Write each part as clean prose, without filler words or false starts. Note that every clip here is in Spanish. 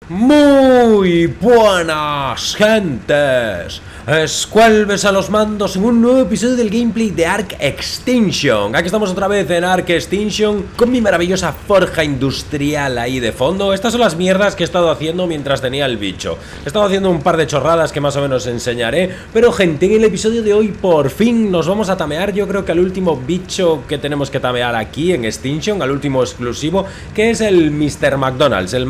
Muy buenas, gentes. Squelves a los mandos en un nuevo episodio del gameplay de Ark Extinction. Aquí estamos otra vez en Ark Extinction con mi maravillosa forja industrial ahí de fondo. Estas son las mierdas que he estado haciendo mientras tenía el bicho. He estado haciendo un par de chorradas que más o menos enseñaré. Pero gente, en el episodio de hoy por fin nos vamos a tamear, yo creo que al último bicho que tenemos que tamear aquí en Extinction, al último exclusivo, que es el Mr. McDonald's, el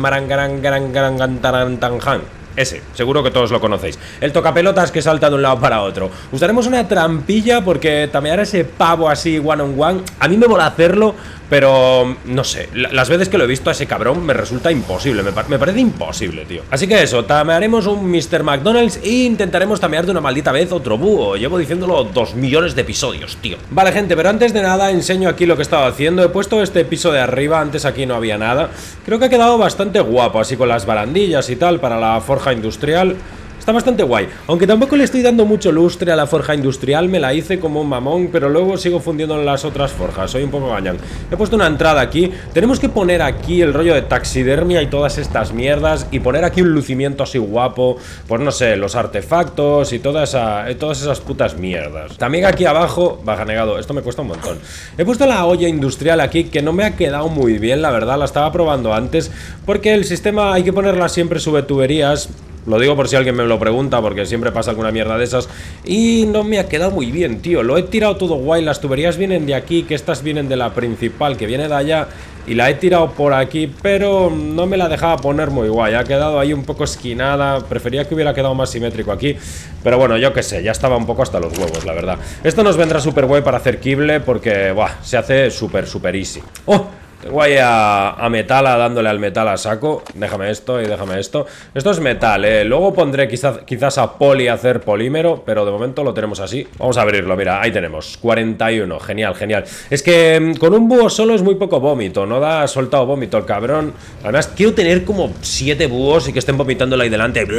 Marangarangarangarantanjan. Ese, seguro que todos lo conocéis. El tocapelotas que salta de un lado para otro. Usaremos una trampilla porque tamear a ese pavo así one on one, a mí me mola hacerlo, pero no sé, las veces que lo he visto a ese cabrón me resulta imposible, me parece imposible, tío. Así que eso, tamearemos un Mr. McDonald's e intentaremos tamear de una maldita vez otro búho. Llevo diciéndolo 2 millones de episodios, tío. Vale, gente, pero antes de nada enseño aquí lo que he estado haciendo. He puesto este piso de arriba, antes aquí no había nada. Creo que ha quedado bastante guapo, así con las barandillas y tal, para la forja industrial. Está bastante guay, aunque tampoco le estoy dando mucho lustre a la forja industrial. Me la hice como un mamón, pero luego sigo fundiendo en las otras forjas. Soy un poco gañán. He puesto una entrada aquí. Tenemos que poner aquí el rollo de taxidermia y todas estas mierdas, y poner aquí un lucimiento así guapo. Pues no sé, los artefactos y todas esas putas mierdas. También aquí abajo, baja negado, esto me cuesta un montón. He puesto la olla industrial aquí, que no me ha quedado muy bien, la verdad. La estaba probando antes, porque el sistema hay que ponerla siempre sobre tuberías. Lo digo por si alguien me lo pregunta, porque siempre pasa alguna mierda de esas. Y no me ha quedado muy bien, tío. Lo he tirado todo guay. Las tuberías vienen de aquí, que estas vienen de la principal, que viene de allá. Y la he tirado por aquí, pero no me la dejaba poner muy guay. Ha quedado ahí un poco esquinada. Prefería que hubiera quedado más simétrico aquí. Pero bueno, yo qué sé, ya estaba un poco hasta los huevos, la verdad. Esto nos vendrá súper guay para hacer kibble, porque, buah, se hace súper easy. ¡Oh! Tengo ahí a Metala dándole al metal a saco. Déjame esto y déjame esto. Esto es metal, luego pondré quizás a Poli a hacer polímero, pero de momento lo tenemos así. Vamos a abrirlo, mira, ahí tenemos 41, genial, genial. Es que con un búho solo es muy poco vómito. No da soltado vómito el cabrón. Además quiero tener como 7 búhos y que estén vomitándole ahí delante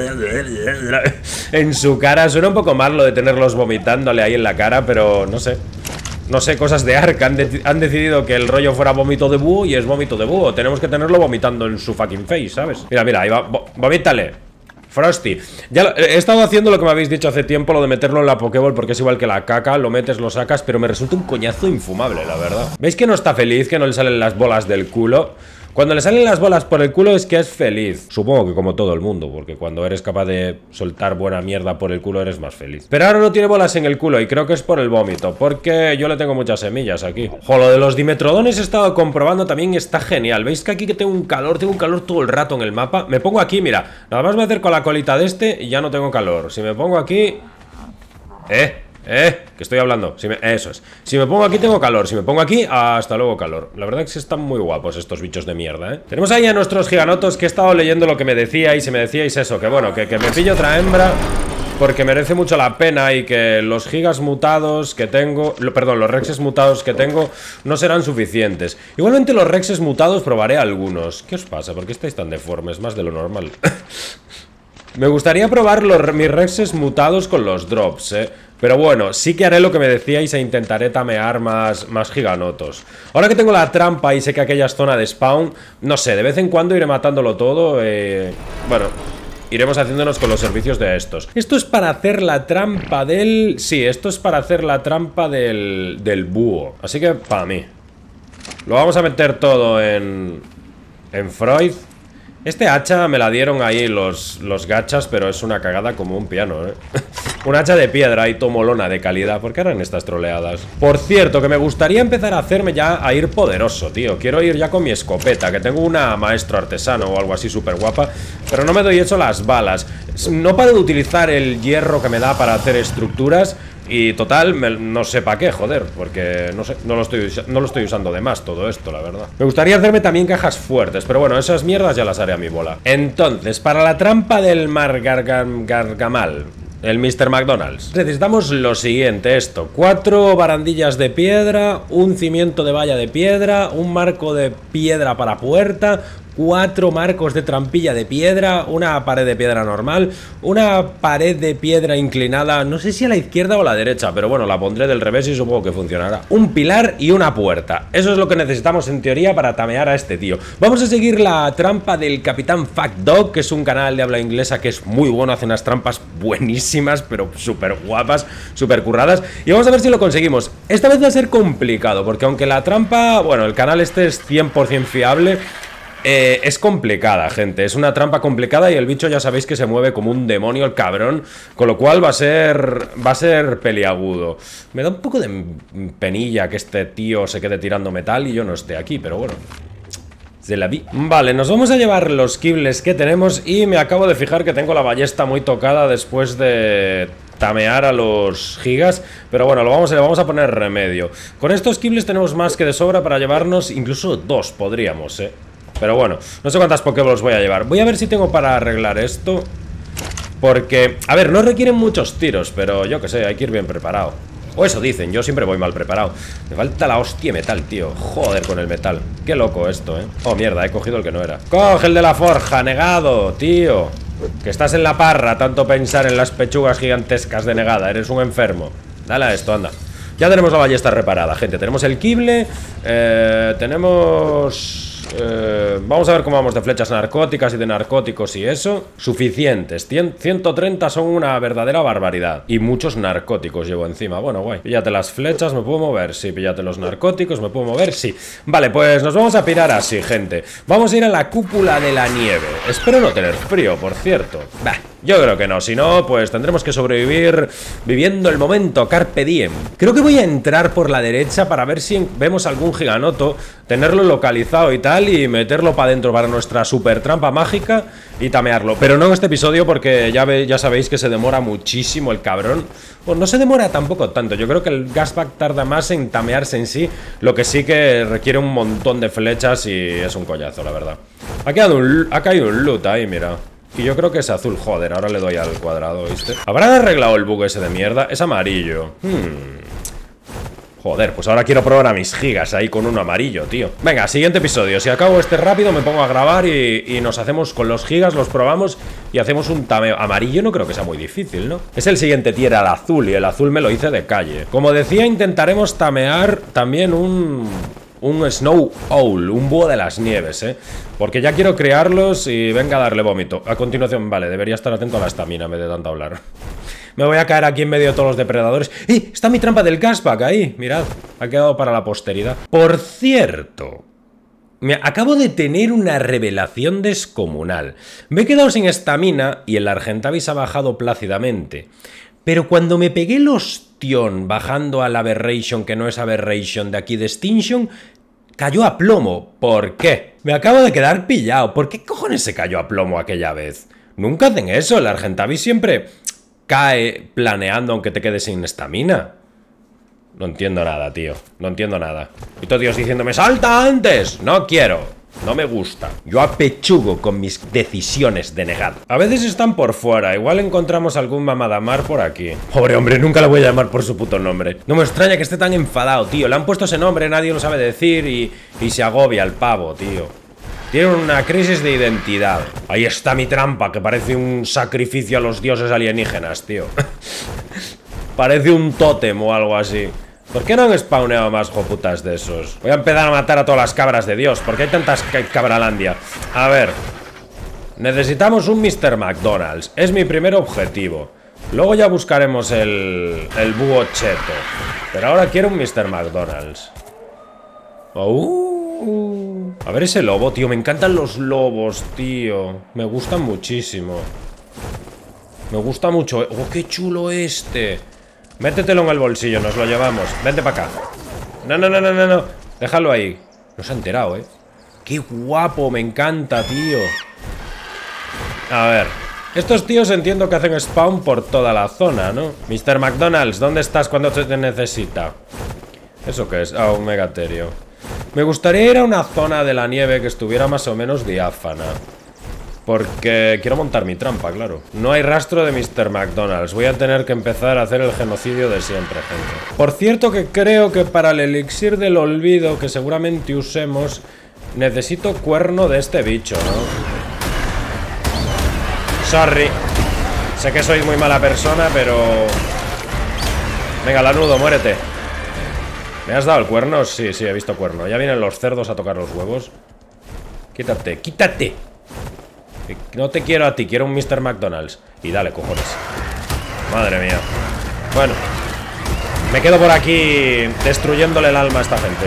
en su cara. Suena un poco mal lo de tenerlos vomitándole ahí en la cara, pero no sé. No sé, cosas de Ark. Han decidido que el rollo fuera vómito de búho y es vómito de búho. Tenemos que tenerlo vomitando en su fucking face, ¿sabes? Mira, mira, ahí va. Vomítale. Frosty. Ya he estado haciendo lo que me habéis dicho hace tiempo, lo de meterlo en la Pokéball, porque es igual que la caca. Lo metes, lo sacas, pero me resulta un coñazo infumable, la verdad. ¿Veis que no está feliz? Que no le salen las bolas del culo. Cuando le salen las bolas por el culo es que es feliz. Supongo que como todo el mundo, porque cuando eres capaz de soltar buena mierda por el culo eres más feliz. Pero ahora no tiene bolas en el culo y creo que es por el vómito, porque yo le tengo muchas semillas aquí. Jo, lo de los Dimetrodones he estado comprobando también, está genial. ¿Veis que aquí que tengo un calor todo el rato en el mapa? Me pongo aquí, mira, nada más me acerco a la colita de este y ya no tengo calor. Si me pongo aquí... que estoy hablando. Eso es. Si me pongo aquí tengo calor. Si me pongo aquí, hasta luego calor. La verdad es que están muy guapos estos bichos de mierda, Tenemos ahí a nuestros giganotos, que he estado leyendo lo que me decíais. Y me decíais eso, que bueno, que me pillo otra hembra, porque merece mucho la pena. Y que los gigas mutados que tengo, perdón, los rexes mutados que tengo no serán suficientes. Igualmente los rexes mutados probaré algunos. ¿Qué os pasa? ¿Por qué estáis tan deformes? Más de lo normal. Me gustaría probar mis rexes mutados con los drops, Pero bueno, sí que haré lo que me decíais e intentaré tamear más giganotos. Ahora que tengo la trampa y sé que aquella es zona de spawn, no sé, de vez en cuando iré matándolo todo. Bueno, iremos haciéndonos con los servicios de estos. Esto es para hacer la trampa del... Sí, esto es para hacer la trampa del búho. Así que para mí. Lo vamos a meter todo en Freud. Este hacha me la dieron ahí los gachas, pero es una cagada como un piano, Un hacha de piedra y tomolona de calidad. ¿Por qué harán estas troleadas? Por cierto, que me gustaría empezar a hacerme ya a ir poderoso, tío. Quiero ir ya con mi escopeta, que tengo una maestro artesano o algo así súper guapa, pero no me doy hecho las balas. No paro de utilizar el hierro que me da para hacer estructuras. Y total, no sé para qué, joder, porque no sé, no lo estoy usando de más todo esto, la verdad. Me gustaría hacerme también cajas fuertes, pero bueno, esas mierdas ya las haré a mi bola. Entonces, para la trampa del Gargamal, el Mr. McDonald's, necesitamos lo siguiente, esto: 4 barandillas de piedra, un cimiento de valla de piedra, un marco de piedra para puerta, 4 marcos de trampilla de piedra, una pared de piedra normal, una pared de piedra inclinada, no sé si a la izquierda o a la derecha, pero bueno, la pondré del revés y supongo que funcionará. Un pilar y una puerta. Eso es lo que necesitamos en teoría para tamear a este tío. Vamos a seguir la trampa del Capitán Fact Dog, que es un canal de habla inglesa que es muy bueno, hace unas trampas buenísimas, pero súper guapas, súper curradas. Y vamos a ver si lo conseguimos. Esta vez va a ser complicado, porque aunque la trampa, bueno, el canal este es 100% fiable, es complicada, gente. Es una trampa complicada y el bicho ya sabéis que se mueve como un demonio el cabrón, con lo cual va a ser peliagudo. Me da un poco de penilla que este tío se quede tirando metal y yo no esté aquí, pero bueno, se la vi. Vale, nos vamos a llevar los kibbles que tenemos y me acabo de fijar que tengo la ballesta muy tocada después de tamear a los gigas, pero bueno, le vamos a poner remedio. Con estos kibbles tenemos más que de sobra para llevarnos, incluso 2 podríamos, pero bueno, no sé cuántas Pokéballs voy a llevar. Voy a ver si tengo para arreglar esto, porque, a ver, no requieren muchos tiros, pero yo que sé, hay que ir bien preparado. O eso dicen, yo siempre voy mal preparado. Me falta la hostia metal, tío. Joder con el metal. Qué loco esto, Oh, mierda, he cogido el que no era. Coge el de la forja, negado, tío. Que estás en la parra, tanto pensar en las pechugas gigantescas de negada. Eres un enfermo. Dale a esto, anda. Ya tenemos la ballesta reparada, gente. Tenemos el kible. Tenemos... vamos a ver cómo vamos de flechas narcóticas y de narcóticos y eso. Suficientes, 130 son una verdadera barbaridad. Y muchos narcóticos llevo encima. Bueno, guay. Píllate las flechas, ¿me puedo mover? Sí, píllate los narcóticos, ¿me puedo mover? Sí. Vale, pues nos vamos a pirar así, gente. Vamos a ir a la cúpula de la nieve. Espero no tener frío, por cierto. Bah, yo creo que no, si no, pues tendremos que sobrevivir viviendo el momento, carpe diem. Creo que voy a entrar por la derecha para ver si vemos algún giganoto, tenerlo localizado y tal, y meterlo para adentro para nuestra super trampa mágica y tamearlo. Pero no en este episodio porque ya sabéis que se demora muchísimo el cabrón. Pues no se demora tampoco tanto, yo creo que el Gasback tarda más en tamearse en sí, lo que sí que requiere un montón de flechas y es un collazo, la verdad. Ha caído un loot ahí, mira. Y yo creo que es azul, joder, ahora le doy al cuadrado, ¿viste? ¿Habrán arreglado el bug ese de mierda? Es amarillo. Joder, pues ahora quiero probar a mis gigas ahí con uno amarillo, tío. Venga, siguiente episodio. Si acabo este rápido me pongo a grabar y nos hacemos con los gigas, los probamos y hacemos un tameo. Amarillo no creo que sea muy difícil, ¿no? Es el siguiente tier al azul y el azul me lo hice de calle. Como decía, intentaremos tamear también un Snow Owl, un búho de las nieves, porque ya quiero crearlos y venga a darle vómito. A continuación, vale, debería estar atento a la estamina en vez de tanto hablar. Me voy a caer aquí en medio de todos los depredadores. ¡Eh! Está mi trampa del Gasback ahí, mirad, ha quedado para la posteridad. Por cierto, acabo de tener una revelación descomunal. Me he quedado sin estamina y el Argentavis ha bajado plácidamente. Pero cuando me pegué el ostión bajando al Aberration, que no es Aberration de aquí de Extinction, cayó a plomo. ¿Por qué? Me acabo de quedar pillado. ¿Por qué cojones se cayó a plomo aquella vez? Nunca hacen eso, el Argentavis siempre cae planeando aunque te quedes sin estamina. No entiendo nada, tío. No entiendo nada. Y todo Dios diciéndome, ¡salta antes! No quiero. No me gusta. Yo apechugo con mis decisiones de negado. A veces están por fuera. Igual encontramos algún mamadamar por aquí. Pobre hombre, nunca lo voy a llamar por su puto nombre. No me extraña que esté tan enfadado, tío. Le han puesto ese nombre, nadie lo sabe decir y se agobia el pavo, tío. Tiene una crisis de identidad. Ahí está mi trampa, que parece un sacrificio a los dioses alienígenas, tío. Parece un tótem o algo así. ¿Por qué no han spawneado más joputas de esos? Voy a empezar a matar a todas las cabras de Dios. ¿Por qué hay tantas cabralandia? A ver. Necesitamos un Mr. McDonald's. Es mi primer objetivo. Luego ya buscaremos el búho cheto. Pero ahora quiero un Mr. McDonald's. A ver ese lobo, tío. Me encantan los lobos, tío. Me gustan muchísimo. Me gusta mucho. ¡Oh, qué chulo este! Métetelo en el bolsillo, nos lo llevamos. Vente para acá. No. Déjalo ahí. No se ha enterado, Qué guapo, me encanta, tío. A ver. Estos tíos entiendo que hacen spawn por toda la zona, ¿no? Mr. McDonald's, ¿dónde estás cuando te necesita? ¿Eso qué es? Ah, un megaterio. Me gustaría ir a una zona de la nieve que estuviera más o menos diáfana. Porque quiero montar mi trampa, claro. No hay rastro de Mr. McDonald's. Voy a tener que empezar a hacer el genocidio de siempre, gente. Por cierto que creo que para el elixir del olvido que seguramente usemos, Necesito cuerno de este bicho, ¿no? Sorry. Sé que sois muy mala persona, pero... Venga, lanudo, muérete. ¿Me has dado el cuerno? Sí, sí, he visto cuerno. Ya vienen los cerdos a tocar los huevos. Quítate, quítate. No te quiero a ti, quiero un Mr. McDonald's. Y dale, cojones. Madre mía. Bueno, me quedo por aquí destruyéndole el alma a esta gente.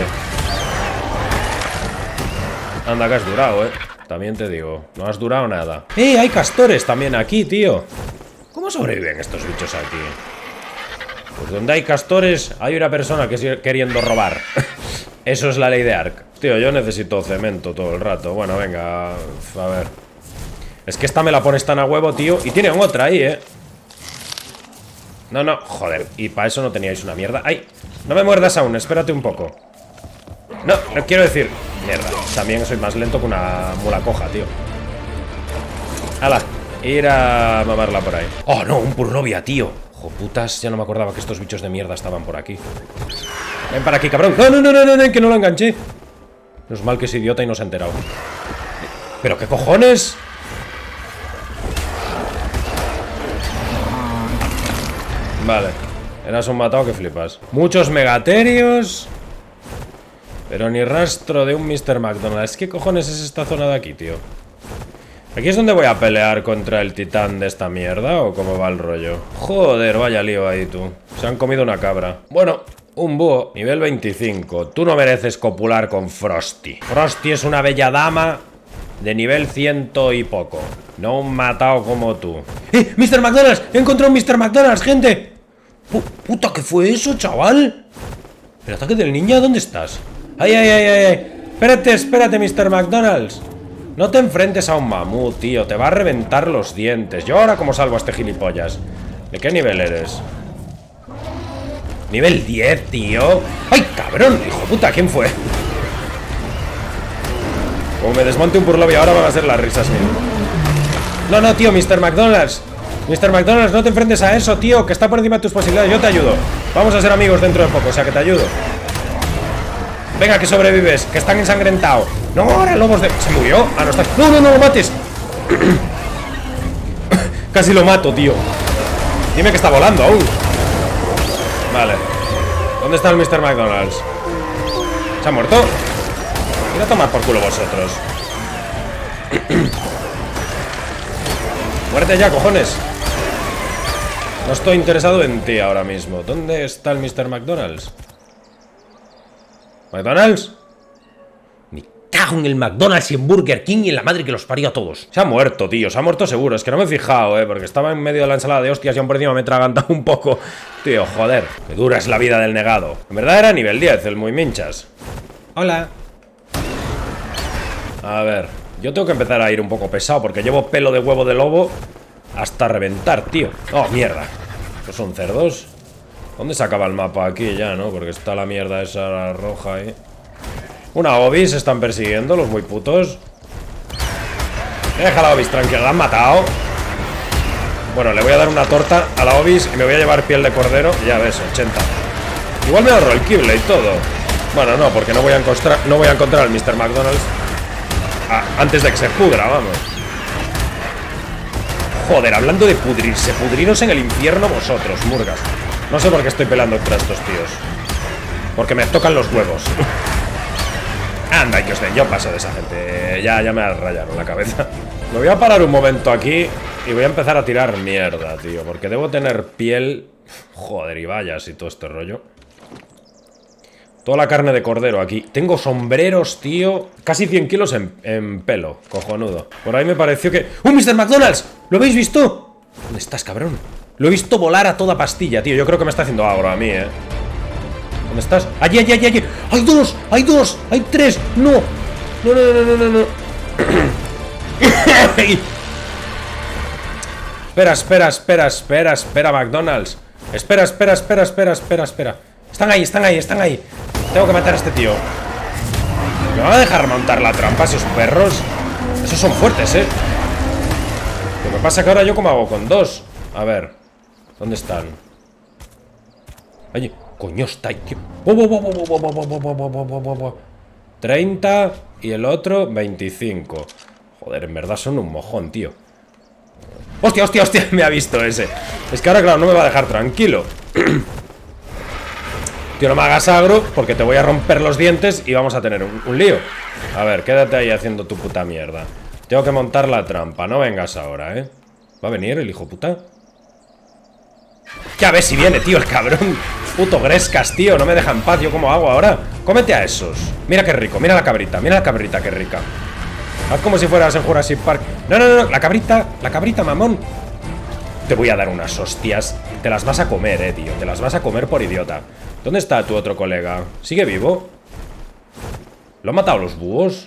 Anda, que has durado, también te digo, no has durado nada. Hay castores también aquí, tío. ¿Cómo sobreviven estos bichos aquí? Pues donde hay castores hay una persona que sigue queriendo robar. Eso es la ley de Ark. Tío, yo necesito cemento todo el rato. Bueno, venga, a ver. Es que esta me la pones tan a huevo, tío. Y tienen otra ahí, No, no, joder. Y para eso no teníais una mierda. ¡Ay! No me muerdas aún, espérate un poco. No, quiero decir... Mierda, también soy más lento que una mula coja, tío. ¡Hala! Ir a mamarla por ahí. ¡Oh, no! Un purlovia, tío. Joputas, ya no me acordaba que estos bichos de mierda estaban por aquí. Ven para aquí, cabrón. ¡No, no, no, no, no! Que no lo enganché. No es mal que es idiota y no se ha enterado. ¿Pero qué cojones? Vale. Eras un matado que flipas. Muchos megaterios... Pero ni rastro de un Mr. McDonald's. ¿Qué cojones es esta zona de aquí, tío? ¿Aquí es donde voy a pelear contra el titán de esta mierda? ¿O cómo va el rollo? Joder, vaya lío ahí, tú. Se han comido una cabra. Bueno, un búho, nivel 25. Tú no mereces copular con Frosty. Frosty es una bella dama de nivel 100 y poco. No un matado como tú. ¡Mr. McDonald's! ¡He encontrado un Mr. McDonald's, gente! ¡Puta, qué fue eso, chaval! ¿El ataque del ninja? ¿Dónde estás? ¡Ay, ay, ay, ay! Espérate, espérate, Mr. McDonald's. No te enfrentes a un mamut, tío. Te va a reventar los dientes. Yo ahora cómo salvo a este gilipollas. ¿De qué nivel eres? Nivel 10, tío. ¡Ay, cabrón! Hijo de puta, ¿quién fue? Como me desmonte un purlovia ahora van a ser las risas mío. No, no, tío, Mr. McDonald's. Mr. McDonald's, no te enfrentes a eso, tío. Que está por encima de tus posibilidades. Yo te ayudo. Vamos a ser amigos dentro de poco, o sea que te ayudo. Venga, que sobrevives, que están ensangrentados. No, ahora lobos de... ¿Se murió? Ah, no está... No, no, no lo mates. Casi lo mato, tío. Dime que está volando aún. Vale. ¿Dónde está el Mr. McDonald's? ¿Se ha muerto? Ir a tomar por culo vosotros. Muérete ya, cojones. No estoy interesado en ti ahora mismo. ¿Dónde está el Mr. McDonald's? ¿McDonald's? Me cago en el McDonald's y en Burger King y en la madre que los parió a todos. Se ha muerto, tío, se ha muerto seguro. Es que no me he fijado, porque estaba en medio de la ensalada de hostias y aún por encima me he tragantado un poco. Tío, joder, qué dura es la vida del negado. En verdad era nivel 10, el muy minchas. Hola. A ver, yo tengo que empezar a ir un poco pesado porque llevo pelo de huevo de lobo hasta reventar, tío. Oh, mierda. ¿Estos son cerdos? ¿Dónde se acaba el mapa? Aquí ya, ¿no? Porque está la mierda esa roja ahí. Una Obis, se están persiguiendo los muy putos. Deja a la Obis tranquila, la han matado. Bueno, le voy a dar una torta a la Obis y me voy a llevar piel de cordero. Ya ves, 80. Igual me ahorro el Kibble y todo. Bueno, no, porque no voy a encontrar al Mr. McDonald's antes de que se pudra, vamos. Joder, hablando de pudrirse, pudriros en el infierno vosotros, murgas. No sé por qué estoy pelando contra estos tíos. Porque me tocan los huevos. Anda, que os den, yo paso de esa gente. Ya me rayaron la cabeza. Me voy a parar un momento aquí y voy a empezar a tirar mierda, tío. Porque debo tener piel... Joder, y vallas y todo este rollo. Toda la carne de cordero aquí. Tengo sombreros, tío. Casi 100 kilos en pelo. Cojonudo. Por ahí me pareció que... ¡Un Mr. McDonald's! ¿Lo habéis visto? ¿Dónde estás, cabrón? Lo he visto volar a toda pastilla, tío. Yo creo que me está haciendo agro a mí, ¿Dónde estás? ¡Allí, allí, allí, allí! ¡Hay dos! ¡Hay dos! ¡Hay tres! ¡No! ¡No, no, no, no, no, no! Espera, McDonald's. Espera. Están ahí. Tengo que matar a este tío. ¿Me van a dejar montar la trampa esos perros? Esos son fuertes, Lo que pasa es que ahora yo como hago con dos. A ver, ¿dónde están? Oye, coño, está ahí, tío. 30. y el otro 25. Joder, en verdad son un mojón, tío. ¡Hostia, hostia, hostia! Me ha visto ese. Es que ahora, claro, no me va a dejar tranquilo. Tío, no me hagas agro porque te voy a romper los dientes y vamos a tener un lío. A ver, quédate ahí haciendo tu puta mierda. Tengo que montar la trampa, no vengas ahora, ¿eh? ¿Va a venir el hijo puta? Que a ver si viene, tío, el cabrón. Puto Grescas, tío, no me deja en paz. ¿Yo cómo hago ahora? Cómete a esos. Mira qué rico, mira la cabrita, qué rica. Haz como si fueras en Jurassic Park. No, no, no, la cabrita, mamón. Te voy a dar unas hostias. Te las vas a comer, tío. Te las vas a comer por idiota. ¿Dónde está tu otro colega? ¿Sigue vivo? ¿Lo han matado los búhos?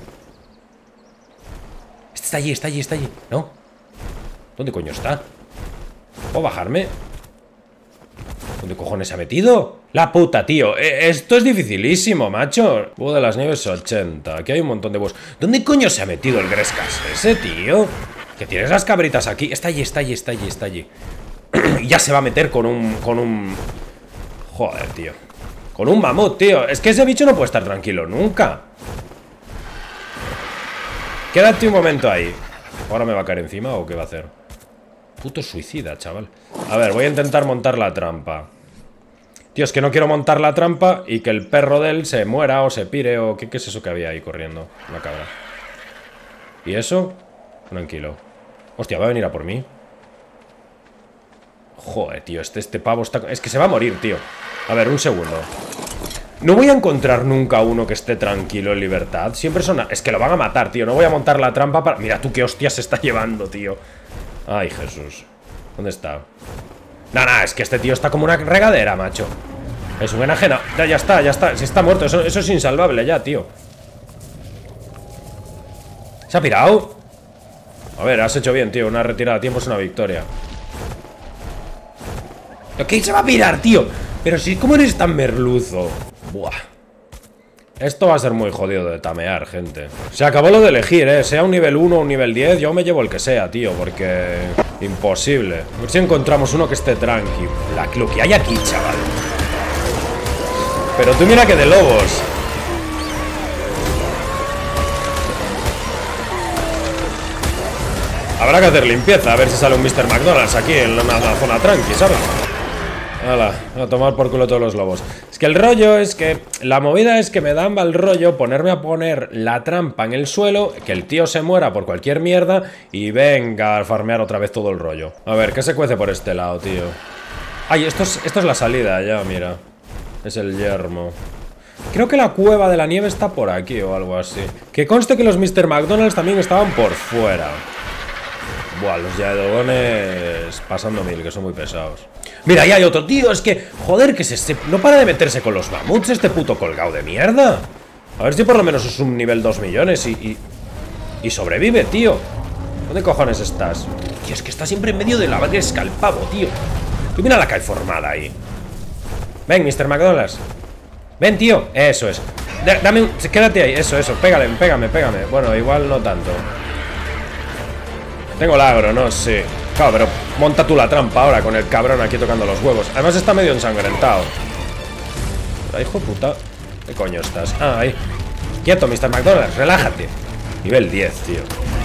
Está allí, está allí, está allí. ¿No? ¿Dónde coño está? ¿Puedo bajarme? ¿Dónde cojones se ha metido? La puta, tío. Esto es dificilísimo, macho. Búho de las nieves 80. Aquí hay un montón de búhos. ¿Dónde coño se ha metido el Grescas ese, tío? Que tienes las cabritas aquí. Está allí, está allí, está allí, está allí. Y ya se va a meter con un... Joder, tío. Con un mamut, tío. Es que ese bicho no puede estar tranquilo nunca. Quédate un momento ahí. ¿Ahora me va a caer encima o qué va a hacer? Puto suicida, chaval. A ver, voy a intentar montar la trampa. Tío, es que no quiero montar la trampa y que el perro de él se muera o se pire o... ¿Qué es eso que había ahí corriendo? Una cabra. ¿Y eso? Tranquilo. Hostia, ¿va a venir a por mí? Joder, tío, este pavo está... Es que se va a morir, tío. A ver, un segundo. No voy a encontrar nunca uno que esté tranquilo en libertad. Siempre son... Es que lo van a matar, tío. No voy a montar la trampa para... Mira tú qué hostias se está llevando, tío. Ay, Jesús. ¿Dónde está? Nah, es que este tío está como una regadera, macho. Es un enajena. Ya está, ya está. Si está muerto, eso es insalvable ya, tío. ¿Se ha pirado? A ver, has hecho bien, tío. Una retirada a tiempo es una victoria. ¿Qué se va a pirar, tío? Pero si, ¿cómo eres tan merluzo? Buah. Esto va a ser muy jodido de tamear, gente. Se acabó lo de elegir, sea un nivel 1 o un nivel 10. Yo me llevo el que sea, tío, porque... Imposible. A ver si encontramos uno que esté tranqui. Lo que hay aquí, chaval. Pero tú mira que de lobos. Habrá que hacer limpieza, a ver si sale un Mr. McDonald's aquí en una zona tranqui, ¿sabes? Hala, a tomar por culo todos los lobos. Es que el rollo es que... La movida es que me da mal rollo ponerme a poner la trampa en el suelo, que el tío se muera por cualquier mierda y venga a farmear otra vez todo el rollo. A ver, ¿qué se cuece por este lado, tío? Ay, esto es la salida ya, mira. Es el yermo. Creo que la cueva de la nieve está por aquí o algo así. Que conste que los Mr. McDonald's también estaban por fuera. Buah, los Yaedogones pasando mil, que son muy pesados. Mira, ahí hay otro, tío, es que... Joder, que no para de meterse con los mamuts este puto colgado de mierda. A ver si por lo menos es un nivel 2 millones y sobrevive, tío. ¿Dónde cojones estás? Tío, es que está siempre en medio de la Gresca, el pavo, tío. Y mira la cae formada ahí. Ven, Mr. McDonald's. Ven, tío. Eso es. Dame un... Quédate ahí, eso. Pégame. Bueno, igual no tanto. Tengo el agro, ¿no? Sí. Claro, pero monta tú la trampa ahora con el cabrón aquí tocando los huevos. Además está medio ensangrentado. Ay, hijo de puta. ¿Qué coño estás? Ah, ahí. Quieto, Mr. McDonald's, relájate. Nivel 10, tío.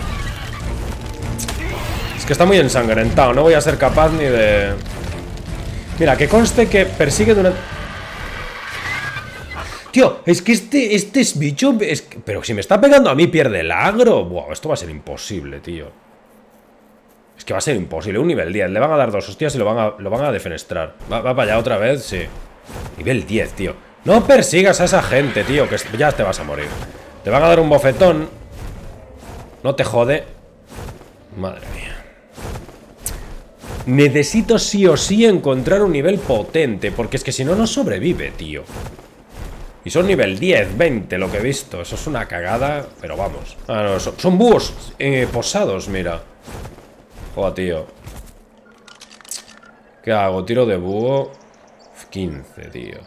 Es que está muy ensangrentado. No voy a ser capaz ni de... Mira, que conste que persigue durante... Tío, es que este es bicho... Pero si me está pegando a mí pierde el agro. Buah, esto va a ser imposible, tío. Es que va a ser imposible, un nivel 10. Le van a dar 2 hostias y lo van a defenestrar. Va para allá otra vez, sí. Nivel 10, tío. No persigas a esa gente, tío, que ya te vas a morir. Te van a dar un bofetón. No te jode. Madre mía. Necesito sí o sí encontrar un nivel potente, porque es que si no, no sobrevive, tío. Y son nivel 10, 20 lo que he visto. Eso es una cagada, pero vamos. Ah, no, son búhos posados, mira. Joder, tío. ¿Qué hago? Tiro de búho. 15, tío.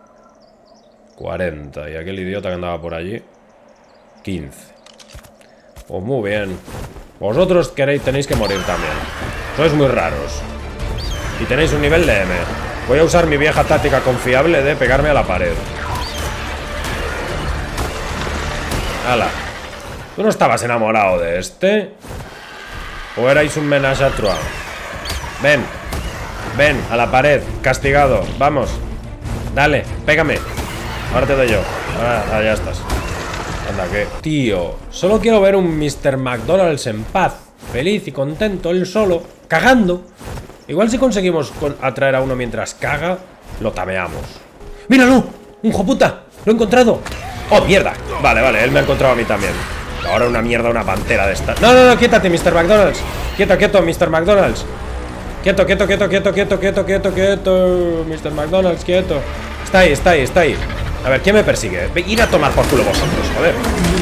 40. Y aquel idiota que andaba por allí. 15. Pues muy bien. Vosotros tenéis que morir también. Sois muy raros. Y tenéis un nivel de M. Voy a usar mi vieja táctica confiable de pegarme a la pared. ¡Hala! ¿Tú no estabas enamorado de este? ¿O erais un menage a trois? Ven. Ven, a la pared. Castigado. Vamos. Dale, pégame. Ahora te doy yo. Ah, ya estás. Anda, ¿qué? Tío, solo quiero ver un Mr. McDonald's en paz. Feliz y contento, él solo. Cagando. Igual si conseguimos atraer a uno mientras caga, lo tameamos. ¡Míralo! ¡Un hijoputa! ¡Lo he encontrado! ¡Oh, mierda! Vale, vale, él me ha encontrado a mí también. Ahora una mierda, una pantera de esta. No, no, no, quítate, Mr. McDonald's. Quieto, quieto, Mr. McDonald's. Quieto, quieto, quieto, quieto, quieto, quieto, quieto, quieto. Mr. McDonald's, quieto. Está ahí, está ahí, está ahí. A ver, ¿quién me persigue? Ir a tomar por culo vosotros, joder.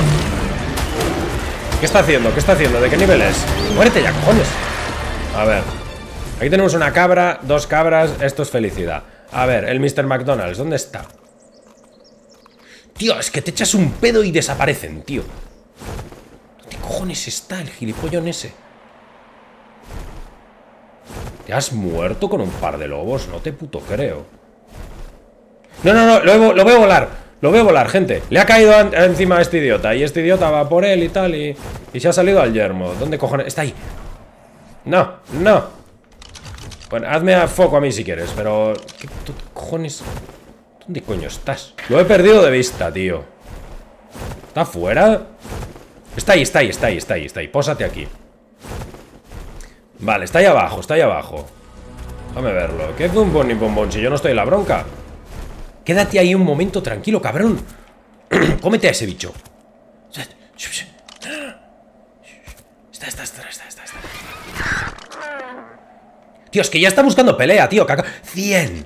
¿Qué está haciendo? ¿Qué está haciendo? ¿De qué nivel es? Muérete ya, cojones. A ver. Aquí tenemos una cabra, 2 cabras. Esto es felicidad. A ver, el Mr. McDonald's, ¿dónde está? Tío, es que te echas un pedo y desaparecen, tío. ¿Dónde cojones está el gilipollón ese? ¿Te has muerto con un par de lobos? No te puto creo. No, no, no, lo veo volar. Lo veo volar, gente. Le ha caído encima a este idiota. Y este idiota va por él y tal. Y se ha salido al yermo. ¿Dónde cojones? Está ahí. No, no. Bueno, hazme a foco a mí si quieres. Pero... ¿qué cojones? ¿Dónde coño estás? Lo he perdido de vista, tío. ¿Está fuera? Está ahí, está ahí, está ahí, está ahí, está ahí. Pósate aquí. Vale, está ahí abajo, está ahí abajo. Déjame verlo. ¿Qué bombón ni bombón si yo no estoy en la bronca? Quédate ahí un momento tranquilo, cabrón. Cómete a ese bicho. Está. Tío, es que ya está buscando pelea, tío. 100.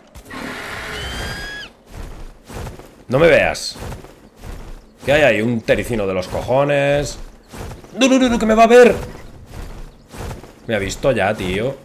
No me veas. ¿Qué hay ahí? Un tericino de los cojones. No, no, no, no, que me va a ver. Me ha visto ya, tío.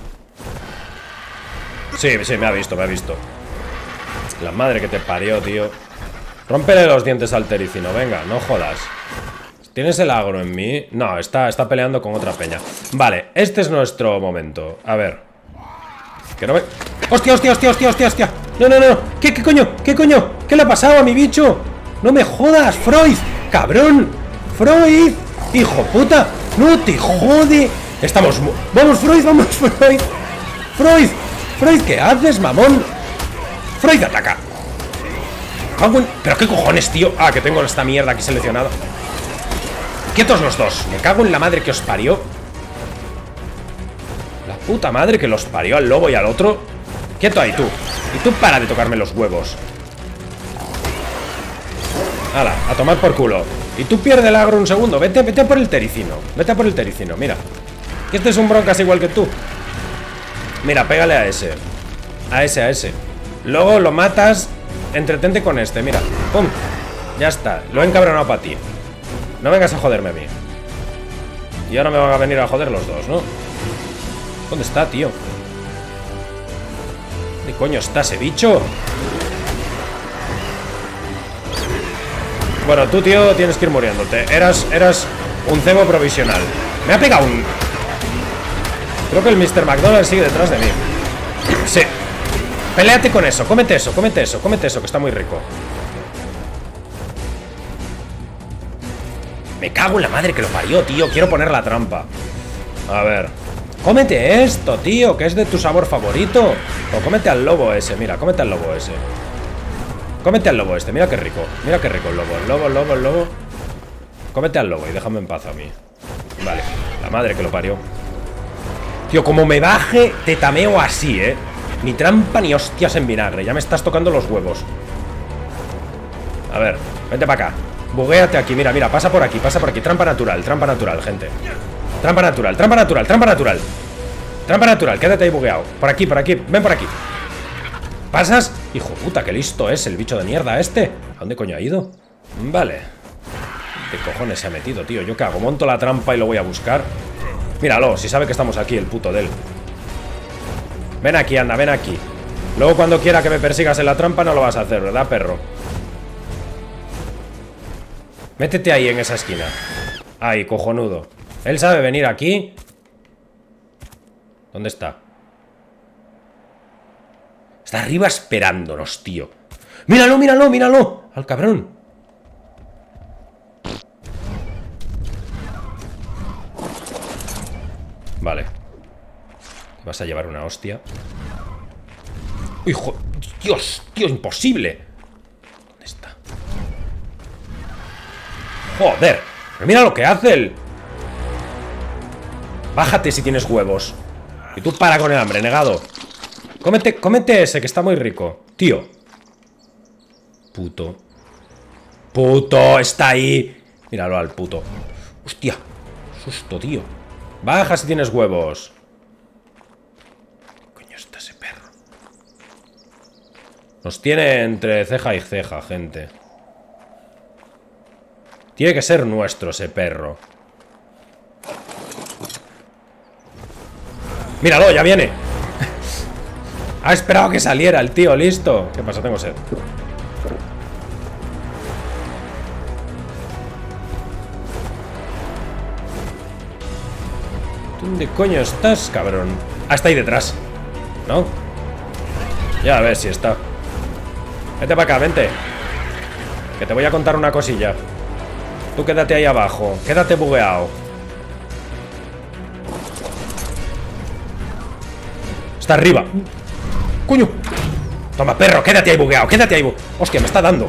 Sí, sí, me ha visto, me ha visto. La madre que te parió, tío. Rómpele los dientes al tericino, venga, no jodas. ¿Tienes el agro en mí? No, está peleando con otra peña. Vale, este es nuestro momento. A ver. Que no me... ¡Hostia, hostia, hostia, hostia, hostia, hostia! No, no, no. ¿Qué coño? ¿Qué coño? ¿Qué le ha pasado a mi bicho? ¡No me jodas, Freud! ¡Cabrón! ¡Freud! ¡Hijo puta! ¡No te jode! Estamos... ¡Vamos, Freud! ¡Vamos, Freud! ¡Freud! ¡Freud! ¿Qué haces, mamón? ¡Freud, ataca! ¿Pero qué cojones, tío? Ah, que tengo esta mierda aquí seleccionada. ¡Quietos los dos! Me cago en la madre que os parió. La puta madre que los parió al lobo y al otro. ¡Quieto ahí, tú! Y tú para de tocarme los huevos. ¡Hala! A tomar por culo. Y tú pierde el agro un segundo. Vete a por el tericino. Vete a por el tericino, mira. Que este es un broncas igual que tú. Mira, pégale a ese. A ese. Luego lo matas. Entretente con este, mira. ¡Pum! Ya está. Lo he encabronado para ti. No vengas a joderme a mí. Y ahora me van a venir a joder los dos, ¿no? ¿Dónde está, tío? ¿Dónde coño está ese bicho? Bueno, tú, tío, tienes que ir muriéndote. Eras un cebo provisional. Me ha pegado un... Creo que el Mr. McDonald's sigue detrás de mí. Sí. Peléate con eso, cómete eso, que está muy rico. Me cago en la madre que lo parió, tío. Quiero poner la trampa. A ver. Cómete esto, tío, que es de tu sabor favorito. O cómete al lobo ese, mira, cómete al lobo ese. Cómete al lobo este, mira qué rico. Mira qué rico el lobo, el lobo. Cómete al lobo y déjame en paz a mí. Vale, la madre que lo parió. Tío, como me baje, te tameo así, Ni trampa ni hostias en vinagre. Ya me estás tocando los huevos. A ver, vente para acá. Buguéate aquí, mira, pasa por aquí. Trampa natural, gente. Trampa natural, quédate ahí bugueado. Por aquí, ven por aquí. ¿Pasas? Hijo puta, qué listo es el bicho de mierda este. ¿A dónde coño ha ido? Vale. ¿Qué cojones se ha metido, tío? ¿Yo qué hago? ¿Monto la trampa y lo voy a buscar? Míralo, si sabe que estamos aquí, el puto de él. Ven aquí, anda, ven aquí. Luego cuando quiera que me persigas en la trampa no lo vas a hacer, ¿verdad, perro? Métete ahí en esa esquina. Ahí, cojonudo. Él sabe venir aquí. ¿Dónde está? Está arriba esperándonos, tío. ¡Míralo! Al cabrón. Vale. Vas a llevar una hostia. ¡Hijo! ¡Dios! ¡Tío, imposible! ¿Dónde está? ¡Joder! Pero mira lo que hace él. Bájate si tienes huevos. Y tú para con el hambre, negado. Cómete ese, que está muy rico. Tío. Puto. Puto, está ahí. Míralo al puto. Hostia. Susto, tío. Baja si tienes huevos. ¿Qué coño está ese perro? Nos tiene entre ceja y ceja, gente. Tiene que ser nuestro ese perro. ¡Míralo! ¡Ya viene! Ha esperado que saliera el tío, listo. ¿Qué pasa? Tengo sed. ¿Dónde coño estás, cabrón? Ah, está ahí detrás, ¿no? Ya a ver si está. Vente para acá, vente. Que te voy a contar una cosilla. Tú quédate ahí abajo. Quédate bugueado. Está arriba. ¡Coño! Toma, perro, quédate ahí bugueado. Quédate ahí. Hostia, me está dando.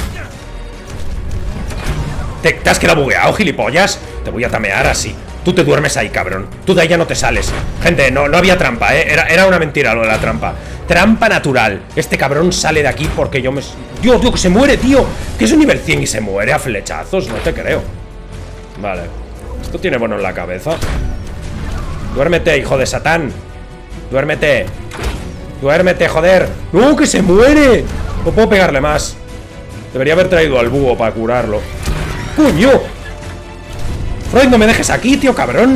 ¿Te has quedado bugueado, gilipollas? Te voy a tamear así. Tú te duermes ahí, cabrón. Tú de ahí ya no te sales. Gente, no había trampa, ¿eh? Era una mentira lo de la trampa. Trampa natural. Este cabrón sale de aquí porque yo me... Dios, tío, que se muere, tío. Que es un nivel 100 y se muere a flechazos. No te creo. Vale. Esto tiene bueno en la cabeza. Duérmete, hijo de Satán. Duérmete. Duérmete, joder. ¡No, que se muere! No puedo pegarle más. Debería haber traído al búho para curarlo. ¡Coño! Freud, no me dejes aquí, tío, cabrón.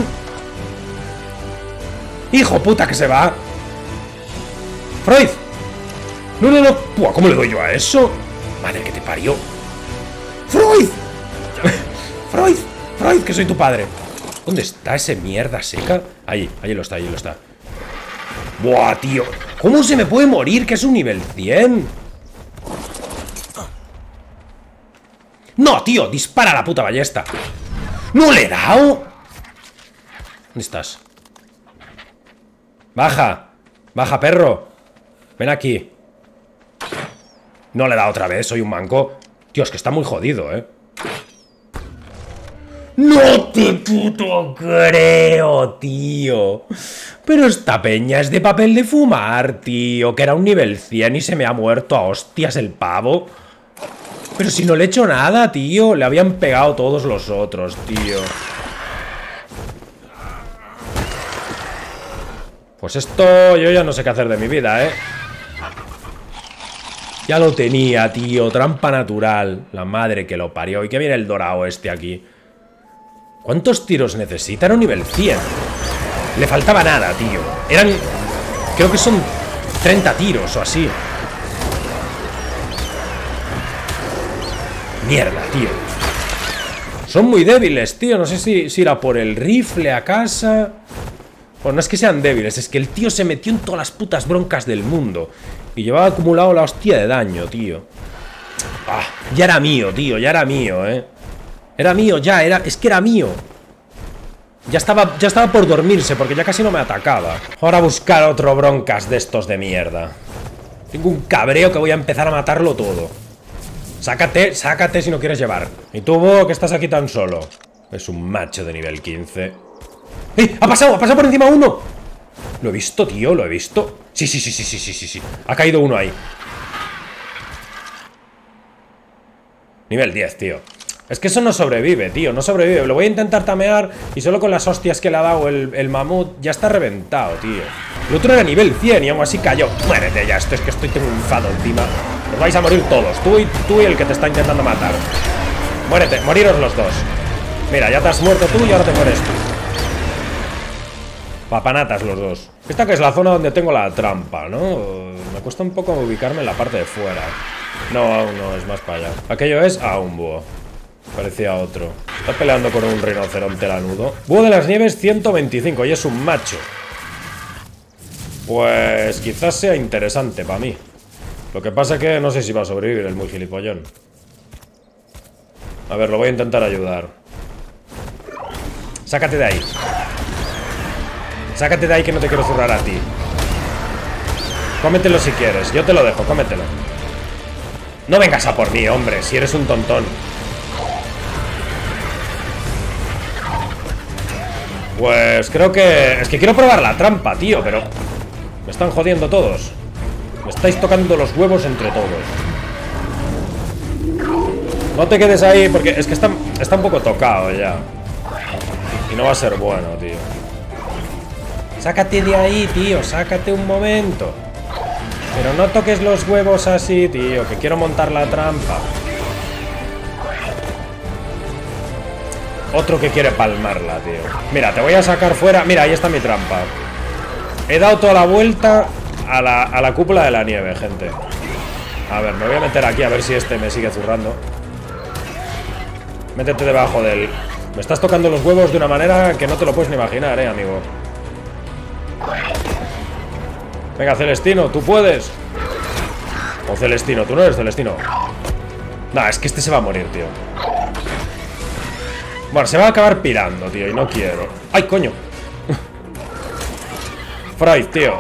Hijo puta, que se va. Freud. No, no, no. Pua, ¿cómo le doy yo a eso? Madre que te parió. Freud. Freud. Freud, que soy tu padre. ¿Dónde está ese mierda seca? Ahí lo está, ahí lo está. Buah, tío. ¿Cómo se me puede morir? Que es un nivel 100. No, tío, dispara la puta ballesta. ¡No le he dado! ¿Dónde estás? Baja. Baja, perro. Ven aquí. No le he dado otra vez, soy un manco. Tío, es que está muy jodido, ¿eh? ¡No te puto creo, tío! Pero esta peña es de papel de fumar, tío. Que era un nivel 100 y se me ha muerto a hostias el pavo. Pero si no le he hecho nada, tío. Le habían pegado todos los otros, tío. Pues esto yo ya no sé qué hacer de mi vida, ¿eh? Ya lo tenía, tío. Trampa natural. La madre que lo parió. ¿Y qué viene el dorado este aquí? ¿Cuántos tiros necesita? Era un nivel 100. Le faltaba nada, tío. Eran... creo que son 30 tiros o así. Mierda, tío. Son muy débiles, tío. No sé si irá por el rifle a casa. Bueno, no es que sean débiles. Es que el tío se metió en todas las putas broncas del mundo. Y llevaba acumulado la hostia de daño, tío. Ah, ya era mío, tío. Ya era mío, Era mío, ya. Es que era mío. Ya estaba por dormirse porque ya casi no me atacaba. Ahora a buscar otro broncas de estos de mierda. Tengo un cabreo que voy a empezar a matarlo todo. Sácate si no quieres llevar. Y tú, Bo, que estás aquí tan solo. Es un macho de nivel 15. ¡Eh! ¡Ha pasado por encima uno! Lo he visto, tío, lo he visto. Sí. Ha caído uno ahí. Nivel 10, tío. Es que eso no sobrevive, tío, no sobrevive. Lo voy a intentar tamear y solo con las hostias que le ha dado el mamut ya está reventado, tío. El otro era nivel 100 y aún así cayó. Muérete ya, es que estoy triunfado encima. Os vais a morir todos, tú y el que te está intentando matar. Muérete, moriros los dos. Mira, ya te has muerto tú y ahora te mueres tú. Papanatas los dos. Esta que es la zona donde tengo la trampa, ¿no? Me cuesta un poco ubicarme en la parte de fuera. No, aún no, es más para allá. Aquello es un búho. Parecía otro. Está peleando con un rinoceronte lanudo. Búho de las nieves 125 y es un macho. Pues quizás sea interesante para mí. Lo que pasa es que no sé si va a sobrevivir el muy gilipollón. A ver, lo voy a intentar ayudar. Sácate de ahí. Sácate de ahí que no te quiero zurrar a ti. Cómetelo si quieres. Yo te lo dejo, cómetelo. No vengas a por mí, hombre, si eres un tontón. Pues creo que... Es que quiero probar la trampa, tío, pero... Me están jodiendo todos. Me estáis tocando los huevos entre todos. No te quedes ahí, porque es que está un poco tocado ya. Y no va a ser bueno, tío. Sácate de ahí, tío, sácate un momento. Pero no toques los huevos así, tío, que quiero montar la trampa. Otro que quiere palmarla, tío. Mira, te voy a sacar fuera. Mira, ahí está mi trampa. He dado toda la vuelta a la cúpula de la nieve, gente. A ver, me voy a meter aquí a ver si este me sigue zurrando. Métete debajo del... Me estás tocando los huevos de una manera que no te lo puedes ni imaginar, amigo. Venga, Celestino, tú puedes. O Celestino, tú no eres Celestino. Nah, es que este se va a morir, tío. Bueno, se va a acabar pirando, tío, y no quiero. ¡Ay, coño! Freud, tío.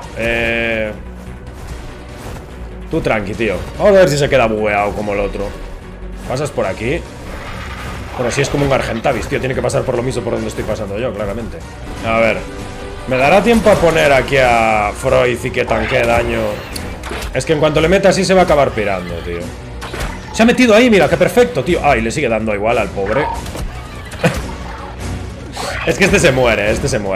Tú tranqui, tío. Vamos a ver si se queda bugueado como el otro. ¿Pasas por aquí? Bueno, si es como un Argentavis, tío. Tiene que pasar por lo mismo por donde estoy pasando yo, claramente. A ver. ¿Me dará tiempo a poner aquí a Freud y que tanquee daño? Es que en cuanto le meta así se va a acabar pirando, tío. Se ha metido ahí, mira, qué perfecto, tío. Ay, le sigue dando igual al pobre. Es que este se muere,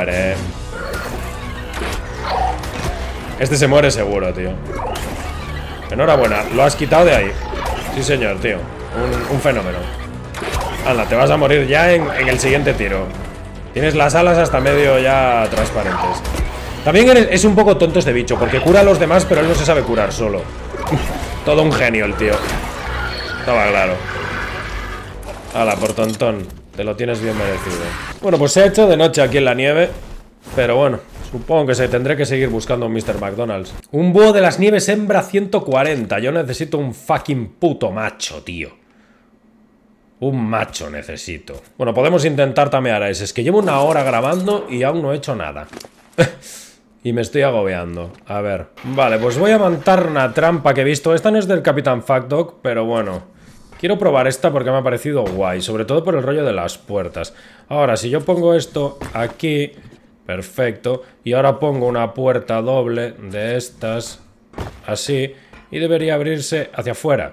Este se muere seguro, tío. Enhorabuena, lo has quitado de ahí. Sí, señor, tío. Un fenómeno. Anda, te vas a morir ya en el siguiente tiro. Tienes las alas hasta medio ya transparentes. También es un poco tonto este bicho, porque cura a los demás, pero él no se sabe curar solo. Todo un genio el tío. Estaba claro. Hala, por tontón. Te lo tienes bien merecido. Bueno, pues se ha hecho de noche aquí en la nieve. Pero bueno, supongo que tendré que seguir buscando un Mr. McDonald's. Un búho de las nieves hembra 140. Yo necesito un fucking puto macho, tío. Un macho necesito. Bueno, podemos intentar tamear a ese. Es que llevo una hora grabando y aún no he hecho nada. Y me estoy agobiando. A ver. Vale, pues voy a montar una trampa que he visto. Esta no es del Capitán Fuckdog, pero bueno. Quiero probar esta porque me ha parecido guay. Sobre todo por el rollo de las puertas. Ahora, si yo pongo esto aquí... Perfecto. Y ahora pongo una puerta doble de estas. Así. Y debería abrirse hacia afuera.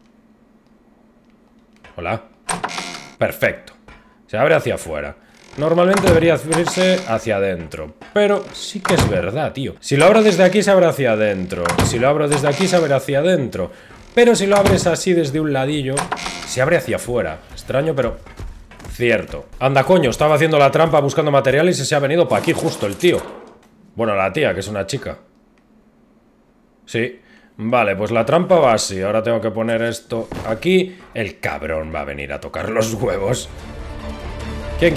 Hola. Perfecto. Se abre hacia afuera. Normalmente debería abrirse hacia adentro. Pero sí que es verdad, tío. Si lo abro desde aquí se abre hacia adentro. Si lo abro desde aquí se abre hacia adentro. Pero si lo abres así desde un ladillo se abre hacia afuera. Extraño, pero... cierto. Anda, coño, estaba haciendo la trampa buscando materiales y se ha venido para aquí justo el tío. Bueno, la tía, que es una chica. Sí. Vale, pues la trampa va así. Ahora tengo que poner esto aquí. El cabrón va a venir a tocar los huevos. ¿Quién?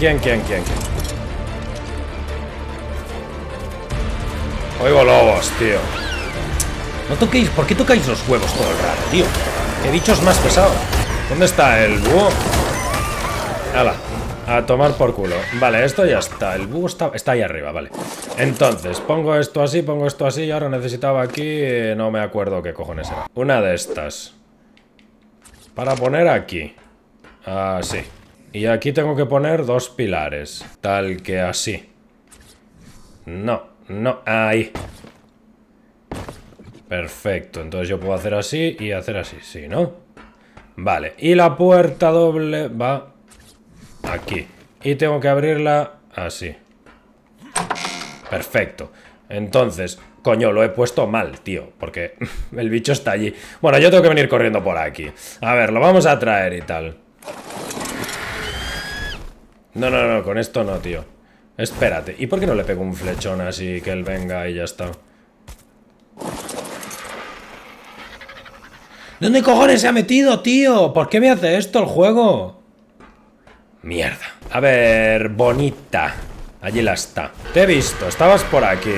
Oigo lobos, tío. No toquéis, ¿por qué tocáis los huevos todo el rato, tío? ¿Qué bichos más pesados? ¿Dónde está el búho? Hala, a tomar por culo. Vale, esto ya está. El búho está ahí arriba, vale. Entonces, pongo esto así y ahora necesitaba aquí... no me acuerdo qué cojones era. Una de estas. Para poner aquí. Así. Y aquí tengo que poner dos pilares. Tal que así. No, ahí. Perfecto, entonces yo puedo hacer así y hacer así, sí, ¿no? Vale, y la puerta doble va aquí. Y tengo que abrirla así. Perfecto. Entonces, coño, lo he puesto mal, tío, porque el bicho está allí. Bueno, yo tengo que venir corriendo por aquí. A ver, lo vamos a traer y tal. No, con esto no, tío. Espérate, ¿y por qué no le pego un flechón así que él venga y ya está? ¿Dónde cojones se ha metido, tío? ¿Por qué me hace esto el juego? Mierda. A ver, bonita. Allí la está. Te he visto, estabas por aquí.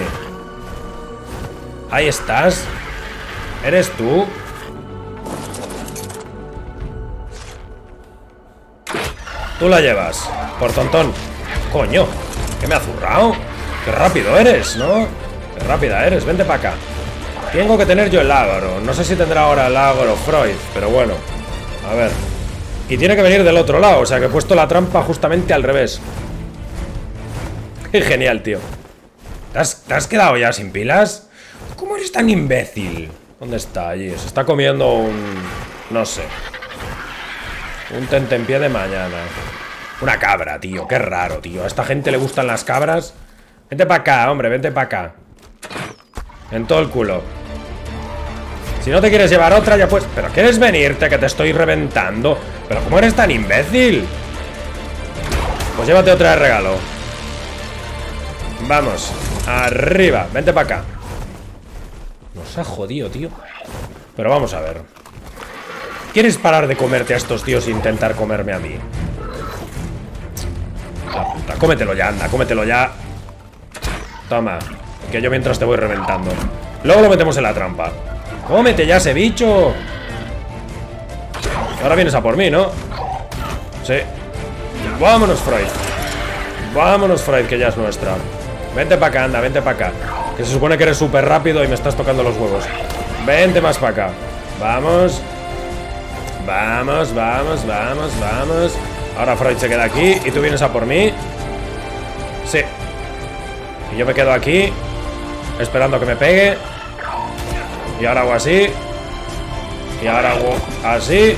Ahí estás. ¿Eres tú? Tú la llevas. Por tontón. Coño, ¿qué me ha zurrado? Qué rápido eres, ¿no? Qué rápida eres, vente para acá. Tengo que tener yo el agro. No sé si tendrá ahora el agro Freud, pero bueno. A ver. Y tiene que venir del otro lado, o sea que he puesto la trampa justamente al revés. Qué genial, tío. ¿Te has quedado ya sin pilas? ¿Cómo eres tan imbécil? ¿Dónde está allí? Se está comiendo un... no sé. Un tentempié de mañana. Una cabra, tío. Qué raro, tío. A esta gente le gustan las cabras. Vente para acá, hombre. Vente para acá. En todo el culo. Si no te quieres llevar otra, ya pues... ¿Pero quieres venirte que te estoy reventando? ¿Pero cómo eres tan imbécil? Pues llévate otra de regalo. Vamos. Arriba. Vente para acá. Nos ha jodido, tío. Pero vamos a ver. ¿Quieres parar de comerte a estos tíos e intentar comerme a mí? La puta. Cómetelo ya, anda. Cómetelo ya. Toma. Que yo mientras te voy reventando. Luego lo metemos en la trampa. ¡Cómete ya ese bicho! Ahora vienes a por mí, ¿no? Sí. Vámonos, Freud. Vámonos, Freud, que ya es nuestra. Vente para acá, anda, vente para acá. Que se supone que eres súper rápido y me estás tocando los huevos. Vente más para acá. Vamos. Vamos, vamos, vamos, vamos. Ahora Freud se queda aquí y tú vienes a por mí. Sí. Y yo me quedo aquí esperando a que me pegue. Y ahora hago así. Y ahora hago así.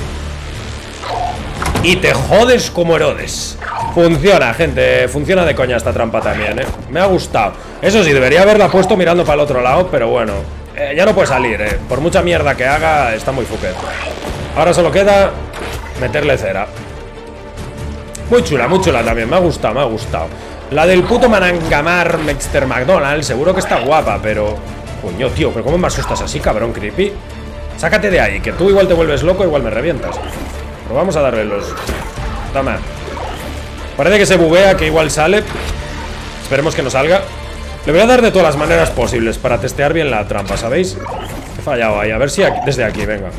Y te jodes como Herodes. Funciona, gente. Funciona de coña esta trampa también, ¿eh? Me ha gustado. Eso sí, debería haberla puesto mirando para el otro lado. Pero bueno, ya no puede salir, ¿eh? Por mucha mierda que haga, está muy fuquet. Ahora solo queda meterle cera. Muy chula también. Me ha gustado, me ha gustado. La del puto Manangamar Mr. McDonald's seguro que está guapa, pero... Coño, tío, pero ¿cómo me asustas así, cabrón, creepy? Sácate de ahí, que tú igual te vuelves loco, igual me revientas. Pero vamos a darle los... Toma. Parece que se buguea, que igual sale. Esperemos que no salga. Le voy a dar de todas las maneras posibles para testear bien la trampa, ¿sabéis? He fallado ahí, a ver si aquí, desde aquí, venga.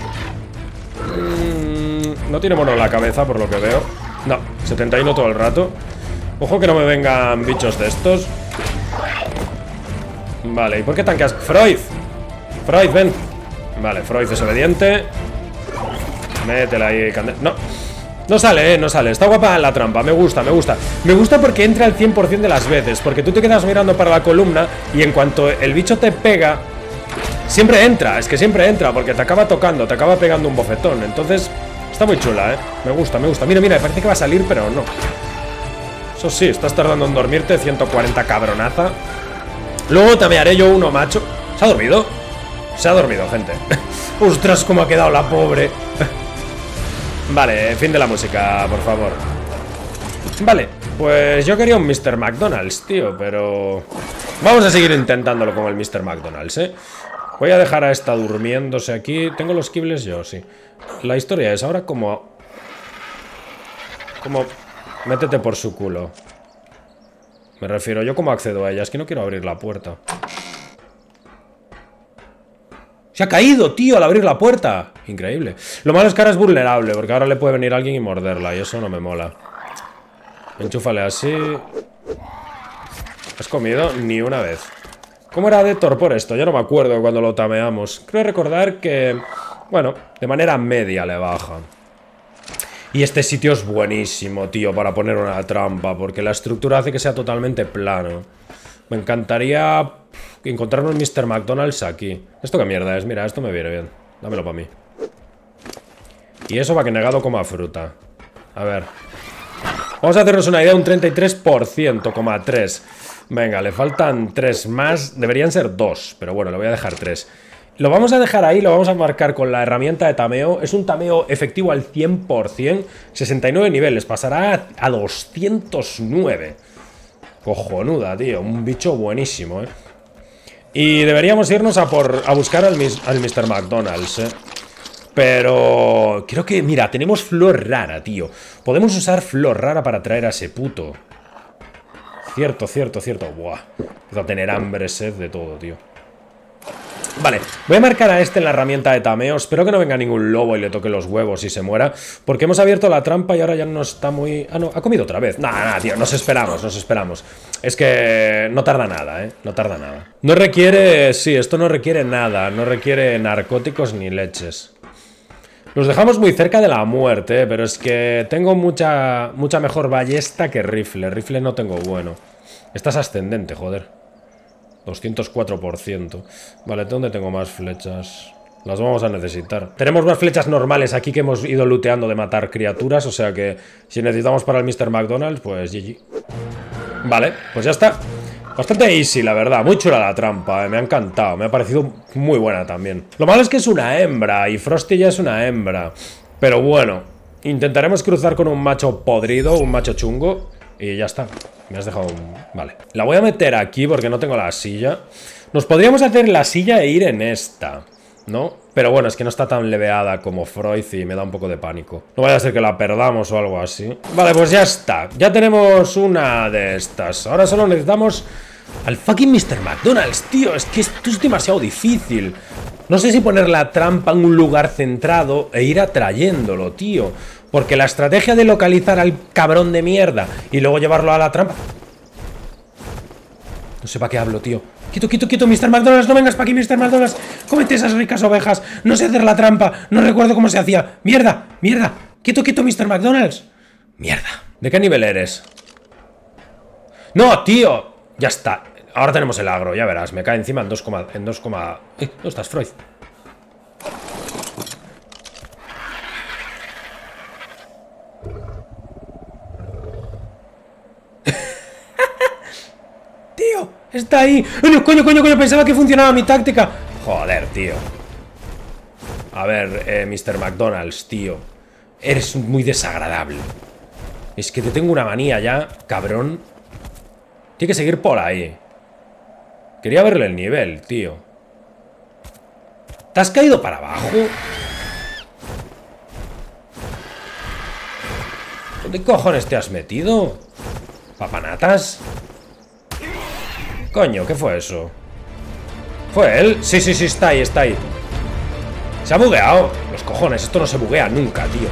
No tiene mono en la cabeza, por lo que veo. No, 71 todo el rato. Ojo que no me vengan bichos de estos. Vale, ¿y por qué tanqueas? ¡Freud! ¡Freud, ven! Vale, Freud es obediente. Métela ahí, no. No sale, no sale. Está guapa la trampa, me gusta, me gusta. Me gusta porque entra al 100% de las veces. Porque tú te quedas mirando para la columna y en cuanto el bicho te pega, siempre entra, es que siempre entra, porque te acaba tocando, te acaba pegando un bofetón. Entonces, está muy chula, me gusta, me gusta. Mira, mira, parece que va a salir, pero no. Eso sí, estás tardando en dormirte, 140 cabronaza. Luego tamearé yo uno, macho. ¿Se ha dormido? Se ha dormido, gente. Ostras, cómo ha quedado la pobre. Vale, fin de la música, por favor. Vale, pues yo quería un Mr. McDonald's, tío, pero... Vamos a seguir intentándolo con el Mr. McDonald's, Voy a dejar a esta durmiéndose aquí. ¿Tengo los kibbles yo? Sí. La historia es ahora como... Métete por su culo. Me refiero, ¿yo cómo accedo a ella? Es que no quiero abrir la puerta. ¡Se ha caído, tío, al abrir la puerta! Increíble. Lo malo es que ahora es vulnerable, porque ahora le puede venir alguien y morderla, y eso no me mola. Enchúfale así. ¿Has comido? Ni una vez. ¿Cómo era de torpor esto? Ya no me acuerdo cuando lo tameamos. Creo recordar que... Bueno, de manera media le baja. Y este sitio es buenísimo, tío, para poner una trampa, porque la estructura hace que sea totalmente plano. Me encantaría encontrarme un Mr. McDonald's aquí. ¿Esto qué mierda es? Mira, esto me viene bien. Dámelo para mí. Y eso para que negado coma fruta. A ver. Vamos a hacernos una idea, un 33%, 3. Venga, le faltan 3 más. Deberían ser 2, pero bueno, le voy a dejar 3. Lo vamos a dejar ahí, lo vamos a marcar con la herramienta de tameo. Es un tameo efectivo al 100%. 69 niveles, pasará a 209. Cojonuda, tío, un bicho buenísimo, Y deberíamos irnos a buscar al Mr. McDonald's, Pero... creo que, mira, tenemos flor rara, tío. Podemos usar flor rara para traer a ese puto. Cierto. Buah. Empiezo a tener hambre, sed de todo, tío. Vale, voy a marcar a este en la herramienta de tameo. Espero que no venga ningún lobo y le toque los huevos y se muera, porque hemos abierto la trampa y ahora ya no está muy... Ah, no, ha comido otra vez. Nada, tío, nos esperamos, nos esperamos. Es que no tarda nada, no tarda nada. No requiere... Sí, esto no requiere nada. No requiere narcóticos ni leches. Los dejamos muy cerca de la muerte, pero es que tengo mucha mejor ballesta que rifle. Rifle no tengo bueno. Esta es ascendente, joder. 204%. Vale, ¿dónde tengo más flechas? Las vamos a necesitar. Tenemos más flechas normales aquí que hemos ido looteando de matar criaturas. O sea que si necesitamos para el Mr. McDonald's, pues GG. Vale, pues ya está. Bastante easy, la verdad. Muy chula la trampa, me ha encantado. Me ha parecido muy buena también. Lo malo es que es una hembra y Frosty ya es una hembra. Pero bueno, intentaremos cruzar con un macho podrido, un macho chungo. Y ya está. Me has dejado un... Vale. La voy a meter aquí porque no tengo la silla. Nos podríamos hacer la silla e ir en esta, ¿no? Pero bueno, es que no está tan leveada como Freud y me da un poco de pánico. No vaya a ser que la perdamos o algo así. Vale, pues ya está. Ya tenemos una de estas. Ahora solo necesitamos al fucking Mr. McDonald's, tío. Es que esto es demasiado difícil. No sé si poner la trampa en un lugar centrado e ir atrayéndolo, tío. Porque la estrategia de localizar al cabrón de mierda y luego llevarlo a la trampa... No sé para qué hablo, tío. Quieto, quieto, quieto, Mr. McDonald's, no vengas para aquí, Mr. McDonald's. Cómete esas ricas ovejas. No sé hacer la trampa. No recuerdo cómo se hacía. Mierda, mierda. Quieto, quieto, Mr. McDonald's. Mierda. ¿De qué nivel eres? No, tío. Ya está. Ahora tenemos el agro, ya verás. Me cae encima en 2, ¿dónde estás, Freud? Tío, está ahí. Coño, pensaba que funcionaba mi táctica. Joder, tío. A ver, Mr. McDonald's, tío. Eres muy desagradable. Es que te tengo una manía ya, cabrón. Tiene que seguir por ahí. Quería verle el nivel, tío. ¿Te has caído para abajo? ¿Dónde cojones te has metido? ¿Papanatas? Coño, ¿qué fue eso? ¿Fue él? Sí, está ahí, está ahí. Se ha bugueado. Los cojones, esto no se buguea nunca, tío.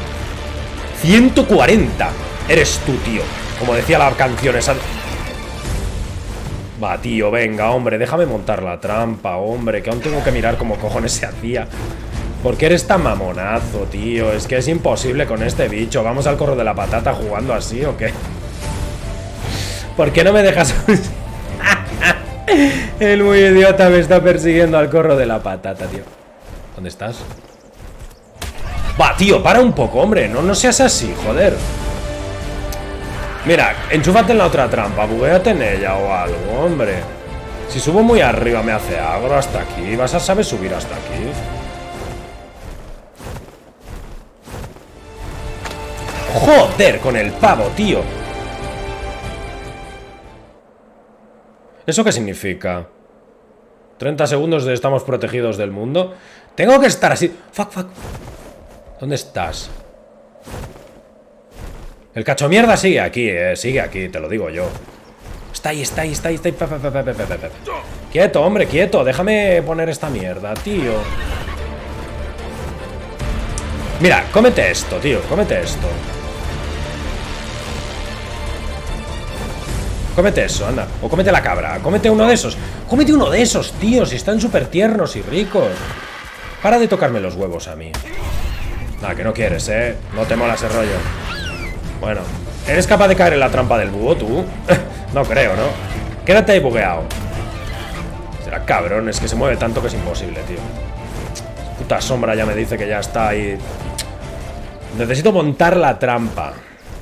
140. Eres tú, tío. Como decía la canción esa. Va, tío, venga, hombre, déjame montar la trampa, hombre, que aún tengo que mirar cómo cojones se hacía. ¿Por qué eres tan mamonazo, tío? Es que es imposible con este bicho. ¿Vamos al corro de la patata jugando así o qué? ¿Por qué no me dejas...? El muy idiota me está persiguiendo al corro de la patata, tío. ¿Dónde estás? Va, tío, para un poco, hombre. No seas así, joder. Mira, enchúfate en la otra trampa. Buguéate en ella o algo, hombre. Si subo muy arriba me hace agro hasta aquí. Vas a saber subir hasta aquí. Joder, con el pavo, tío. ¿Eso qué significa? 30 segundos de estamos protegidos del mundo. Tengo que estar así. Fuck. ¿Dónde estás? El cacho mierda sigue aquí, sigue aquí, te lo digo yo. Está ahí. Quieto, hombre, quieto. Déjame poner esta mierda, tío. Mira, cómete esto, tío. Cómete esto. Cómete eso, anda. O cómete la cabra. Cómete uno de esos. Cómete uno de esos, tío. Si están súper tiernos y ricos. Para de tocarme los huevos a mí. Nada, que no quieres, No te mola ese rollo. Bueno, ¿eres capaz de caer en la trampa del búho, tú? No creo, ¿no? Quédate ahí bugueado. Será cabrón, es que se mueve tanto que es imposible, tío. Puta sombra ya me dice que ya está ahí. Necesito montar la trampa.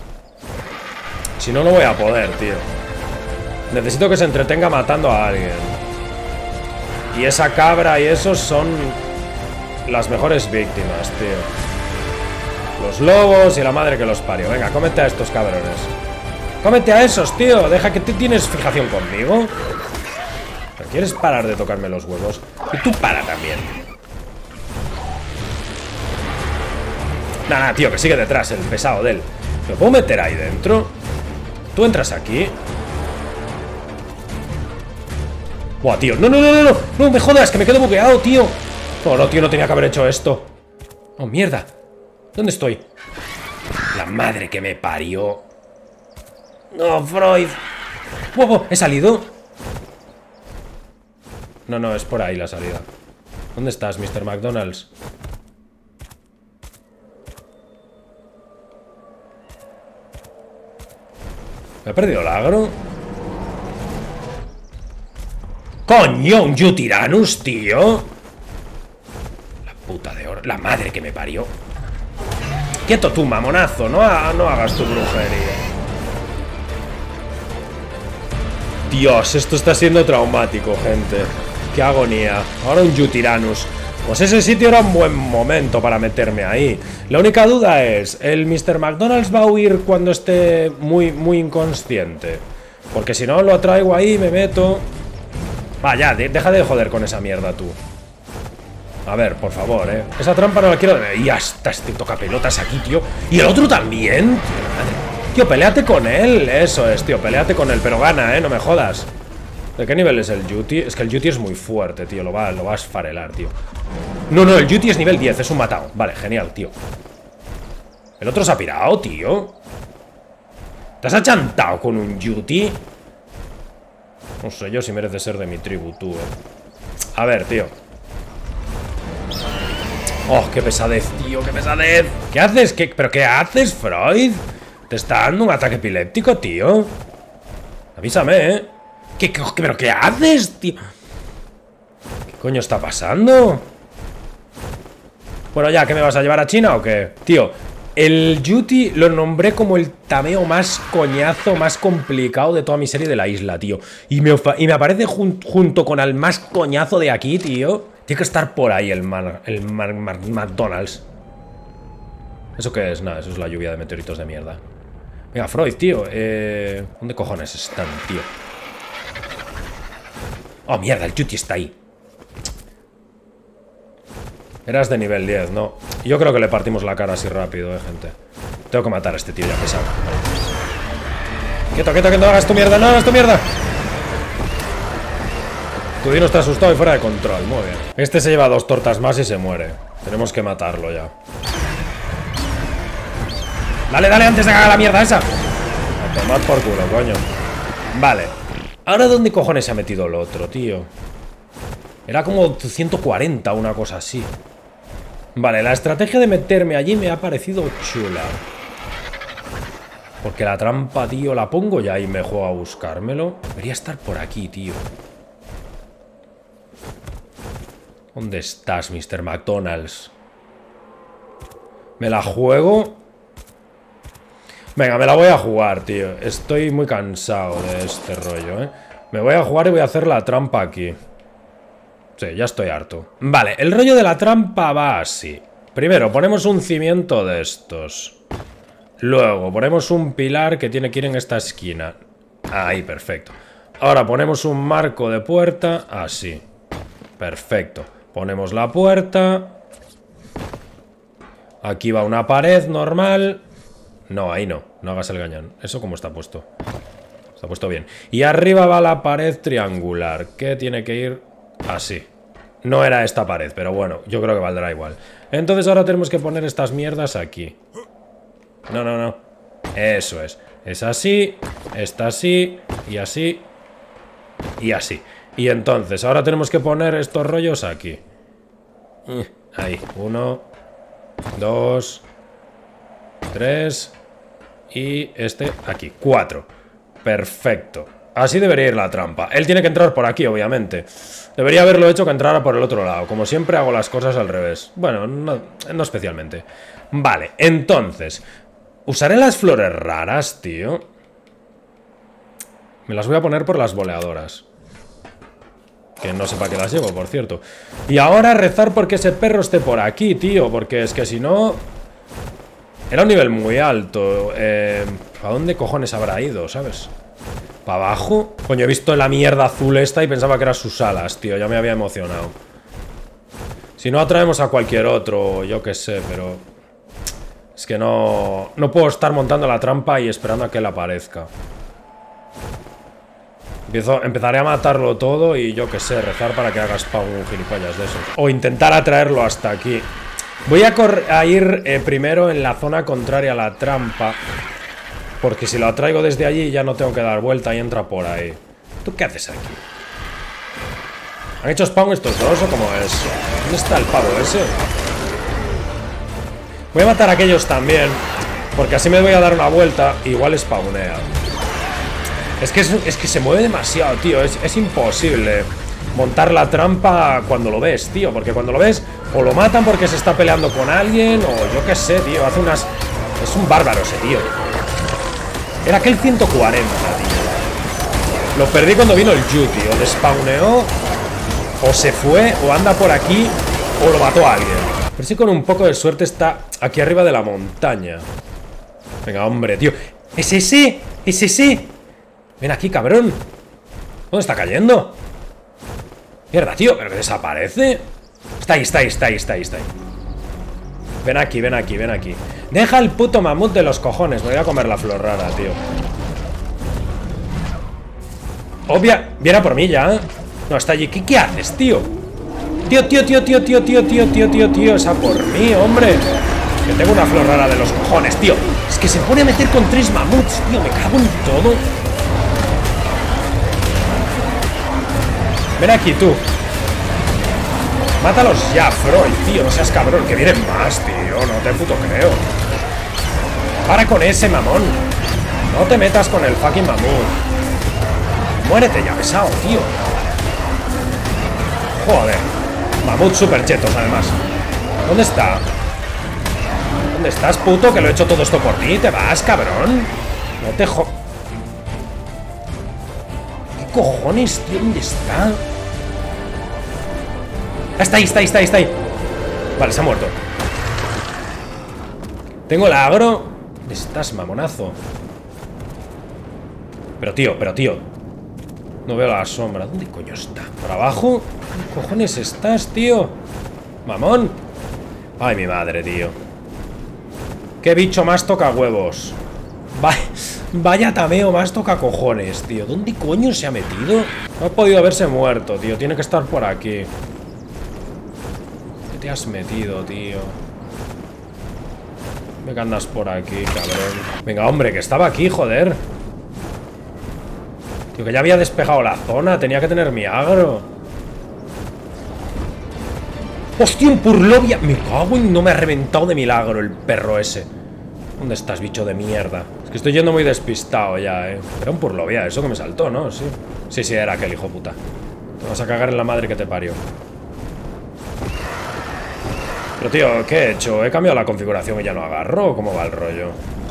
Si no, no voy a poder, tío. Necesito que se entretenga matando a alguien. Y esa cabra y esos son las mejores víctimas, tío. Los lobos y la madre que los parió. Venga, cómete a estos cabrones. Cómete a esos, tío. Deja que tú tienes fijación conmigo. ¿Pero quieres parar de tocarme los huevos? Y tú para también. Nada, tío, que sigue detrás el pesado de él. ¿Me puedo meter ahí dentro? Tú entras aquí. Buah, tío. No, no, no, no, no. No me jodas, que me quedo bugueado, tío. No, no, tío, no tenía que haber hecho esto. Oh, mierda. ¿Dónde estoy? La madre que me parió. No, Freud. ¡Wow! ¿He salido? No, no, es por ahí la salida. ¿Dónde estás, Mr. McDonald's? ¿Me he perdido el agro? ¡Coño! ¡Un Yutirannus, tío! La puta de oro. La madre que me parió. Quieto tú, mamonazo. No hagas tu brujería. Dios, esto está siendo traumático, gente. Qué agonía. Ahora un Yutirannus. Pues ese sitio era un buen momento para meterme ahí. La única duda es, ¿el Mr. McDonald's va a huir cuando esté muy inconsciente? Porque si no, lo atraigo ahí, me meto... Vaya, deja de joder con esa mierda, tú. A ver, por favor, esa trampa no la quiero... Y ya está este tocapelotas aquí, tío. ¿Y el otro también? Tío, peleate con él. Eso es, tío, peleate con él. Pero gana, no me jodas. ¿De qué nivel es el Yuti? Es que el Yuti es muy fuerte, tío. Lo va a esfarelar, tío. No, no, el Yuti es nivel 10. Es un matado. Vale, genial, tío. El otro se ha pirado, tío. ¿Te has achantado con un Yuti? No sé yo si merece ser de mi tribu, tú, A ver, tío. ¡Oh, qué pesadez, tío! ¡Qué pesadez! ¿Qué haces? ¿Pero qué haces, Freud? ¿Te está dando un ataque epiléptico, tío? Avísame, ¿Pero qué haces, tío? ¿Qué coño está pasando? Bueno, ya, ¿qué me vas a llevar a China o qué? Tío, el Yuti lo nombré como el tameo más coñazo, más complicado de toda mi serie de la isla, tío. Y me aparece junto con el más coñazo de aquí, tío. Tiene que estar por ahí el McDonald's. ¿Eso qué es? Nada, eso es la lluvia de meteoritos de mierda. Venga, Freud, tío. ¿Dónde cojones están, tío? Oh, mierda, el Yuti está ahí. Eras de nivel 10, ¿no? Yo creo que le partimos la cara así rápido, gente. Tengo que matar a este tío ya pesado. Quieto, quieto, que no hagas tu mierda, no hagas tu mierda. Tu dino está asustado y fuera de control, muy bien. Este se lleva 2 tortas más y se muere. Tenemos que matarlo ya. Dale, dale, antes de que haga la mierda esa. A tomar por culo, coño. Vale. Ahora, ¿dónde cojones se ha metido el otro, tío? Era como 140, una cosa así. Vale, la estrategia de meterme allí me ha parecido chula. Porque la trampa, tío, la pongo ya y me juego a buscármelo. Debería estar por aquí, tío. ¿Dónde estás, Mr. McDonald's? ¿Me la juego? Venga, me la voy a jugar, tío. Estoy muy cansado de este rollo, Me voy a jugar y voy a hacer la trampa aquí. Sí, ya estoy harto. Vale, el rollo de la trampa va así. Primero, ponemos un cimiento de estos. Luego, ponemos un pilar que tiene que ir en esta esquina. Ahí, perfecto. Ahora ponemos un marco de puerta. Así. Perfecto. Ponemos la puerta. Aquí va una pared normal. No, ahí no. No hagas el gañán. Eso como está puesto. Está puesto bien. Y arriba va la pared triangular, que tiene que ir así. No era esta pared, pero bueno, yo creo que valdrá igual. Entonces ahora tenemos que poner estas mierdas aquí. No, no, no. Eso es. Es así, está así, y así, y así. Y entonces ahora tenemos que poner estos rollos aquí. Ahí. 1, 2, 3. Y este aquí. 4. Perfecto. Así debería ir la trampa. Él tiene que entrar por aquí, obviamente. Debería haberlo hecho que entrara por el otro lado. Como siempre hago las cosas al revés. Bueno, no especialmente. Vale, entonces usaré las flores raras, tío. Me las voy a poner por las boleadoras. Que no sepa que las llevo, por cierto. Y ahora rezar porque ese perro esté por aquí, tío. Porque es que si no... Era un nivel muy alto. ¿A dónde cojones habrá ido, sabes? ¿Para abajo? Coño, he visto la mierda azul esta y pensaba que eran sus alas, tío. Ya me había emocionado. Si no, atraemos a cualquier otro, yo qué sé, pero... Es que no puedo estar montando la trampa y esperando a que él aparezca. Empezaré a matarlo todo y yo qué sé, rezar para que haga spawn un gilipollas de esos. O intentar atraerlo hasta aquí. Voy a ir primero en la zona contraria a la trampa. Porque si lo atraigo desde allí ya no tengo que dar vuelta y entra por ahí. ¿Tú qué haces aquí? ¿Han hecho spawn estos dos o cómo es? ¿Dónde está el pavo ese? Voy a matar a aquellos también. Porque así me voy a dar una vuelta. Igual spawnea. Es que se mueve demasiado, tío. Es imposible montar la trampa cuando lo ves, tío. Porque cuando lo ves, o lo matan porque se está peleando con alguien, o yo qué sé, tío. Hace unas... Es un bárbaro ese tío. Era aquel 140, tío. Lo perdí cuando vino el Yu, tío. Despawneó, o se fue, o anda por aquí, o lo mató a alguien. Pero si con un poco de suerte está aquí arriba de la montaña. Venga, hombre, tío. ¡Es ese! ¡Es ese! Ven aquí, cabrón. ¿Dónde está cayendo? Mierda, tío, pero que desaparece. Está ahí. Ven aquí. Deja el puto mamut de los cojones. Me voy a comer la flor rara, tío. Obvia. Viene a por mí ya, ¿eh? No, está allí. ¿Qué haces, tío? Tío. Esa por mí, hombre. Que tengo una flor rara de los cojones, tío. Es que se pone a meter con 3 mamuts, tío. Me cago en todo. Ven aquí, tú. Mátalos ya, Freud, tío. No seas cabrón, que vienen más, tío. No te puto creo. Para con ese, mamón. No te metas con el fucking mamut. Muérete ya, pesado, tío. Joder. Mamut super chetos, además. ¿Dónde está? ¿Dónde estás, puto? Que lo he hecho todo esto por ti. ¿Te vas, cabrón? No te ¿Qué cojones, tío? ¿Dónde está? Está ahí. Vale, se ha muerto. Tengo el agro. ¿Dónde estás, mamonazo? Pero tío. No veo la sombra. ¿Dónde coño está? ¿Por abajo? ¿Qué cojones estás, tío? Mamón. Ay, mi madre, tío. ¿Qué bicho más toca huevos? Vaya tameo más toca cojones, tío. ¿Dónde coño se ha metido? No ha podido haberse muerto, tío. Tiene que estar por aquí. ¿Qué te has metido, tío? Venga, andas por aquí, cabrón. Venga, hombre, que estaba aquí, joder. Tío, que ya había despejado la zona. Tenía que tener mi agro. ¡Hostia, un Purlovia! Me cago en... No me ha reventado de milagro el perro ese. ¿Dónde estás, bicho de mierda? Es que estoy yendo muy despistado ya, Era un Purlovia, eso que me saltó, ¿no? Sí. Sí, era aquel hijo puta. Te vas a cagar en la madre que te parió. Pero, tío, ¿qué he hecho? ¿He cambiado la configuración y ya no agarro? ¿Cómo va el rollo?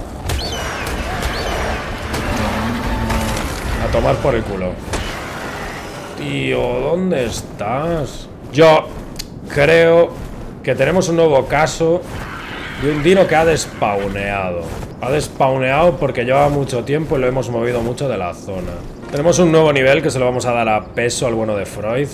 A tomar por el culo. Tío, ¿dónde estás? Yo creo que tenemos un nuevo caso de un dino que ha despawneado. Ha despawneado porque lleva mucho tiempo y lo hemos movido mucho de la zona. Tenemos un nuevo nivel que se lo vamos a dar a peso al bueno de Freud.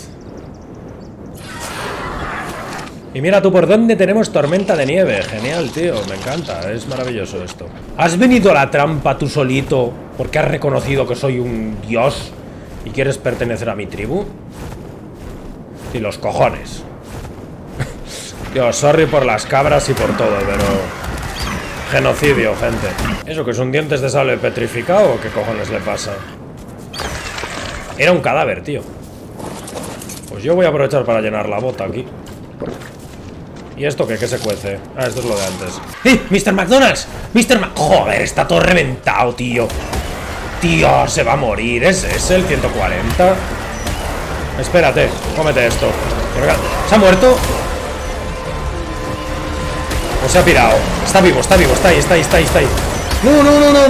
Y mira tú por dónde tenemos tormenta de nieve. Genial, tío, me encanta, es maravilloso esto. ¿Has venido a la trampa tú solito porque has reconocido que soy un dios y quieres pertenecer a mi tribu? Y los cojones. Tío, sorry por las cabras y por todo, pero... genocidio, gente. ¿Eso que es un dientes de sable petrificado o qué cojones le pasa? Era un cadáver, tío. Pues yo voy a aprovechar para llenar la bota aquí. ¿Y esto qué? ¿Qué se cuece? Ah, esto es lo de antes. ¡Mr. McDonald's! Joder, está todo reventado, tío. Tío, se va a morir. ¿Es ese el 140? Espérate, cómete esto. ¿Se ha muerto? ¿O se ha pirado? Está vivo, está ahí. No.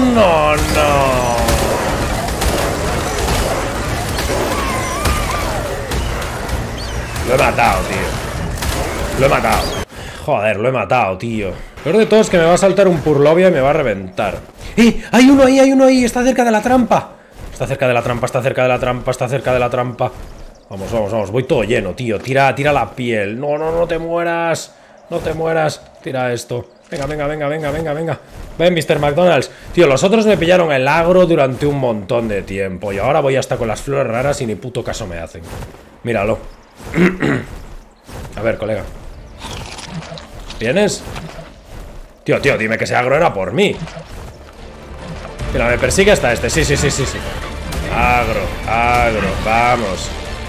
Lo he matado, tío. Lo he matado. Joder, lo he matado, tío. Lo peor de todo es que me va a saltar un Purlovia y me va a reventar. Hay uno ahí, está cerca de la trampa. Está cerca de la trampa. Vamos, voy todo lleno, tío. Tira la piel. No te mueras. Tira esto. Venga, venga, venga, venga, venga, venga. Ven, Mr. McDonald's. Tío, los otros me pillaron el agro durante un montón de tiempo. Y ahora voy hasta con las flores raras y ni puto caso me hacen. Míralo. A ver, colega. ¿Vienes? Tío, dime que ese agro era por mí. Mira, me persigue hasta este. Sí. Agro. Vamos.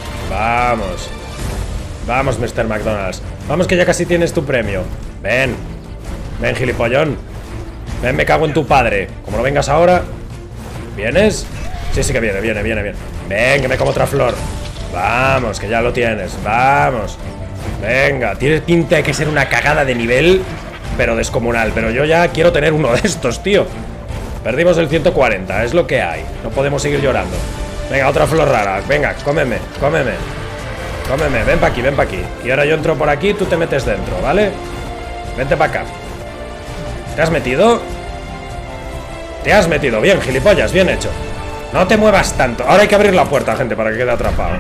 Vamos, Mr. McDonald's. Vamos, que ya casi tienes tu premio. Ven, gilipollón. Ven, me cago en tu padre. Como no vengas ahora. ¿Vienes? Sí que viene. Ven, que me como otra flor. Vamos, que ya lo tienes. Vamos. Venga, tiene pinta de que ser una cagada de nivel, pero descomunal. Pero yo ya quiero tener uno de estos, tío. Perdimos el 140, es lo que hay. No podemos seguir llorando. Venga, otra flor rara. Venga, cómeme. Ven pa' aquí. Y ahora yo entro por aquí, tú te metes dentro, ¿vale? Vente para acá. ¿Te has metido? Te has metido. Bien, gilipollas, bien hecho. No te muevas tanto. Ahora hay que abrir la puerta, gente, para que quede atrapado.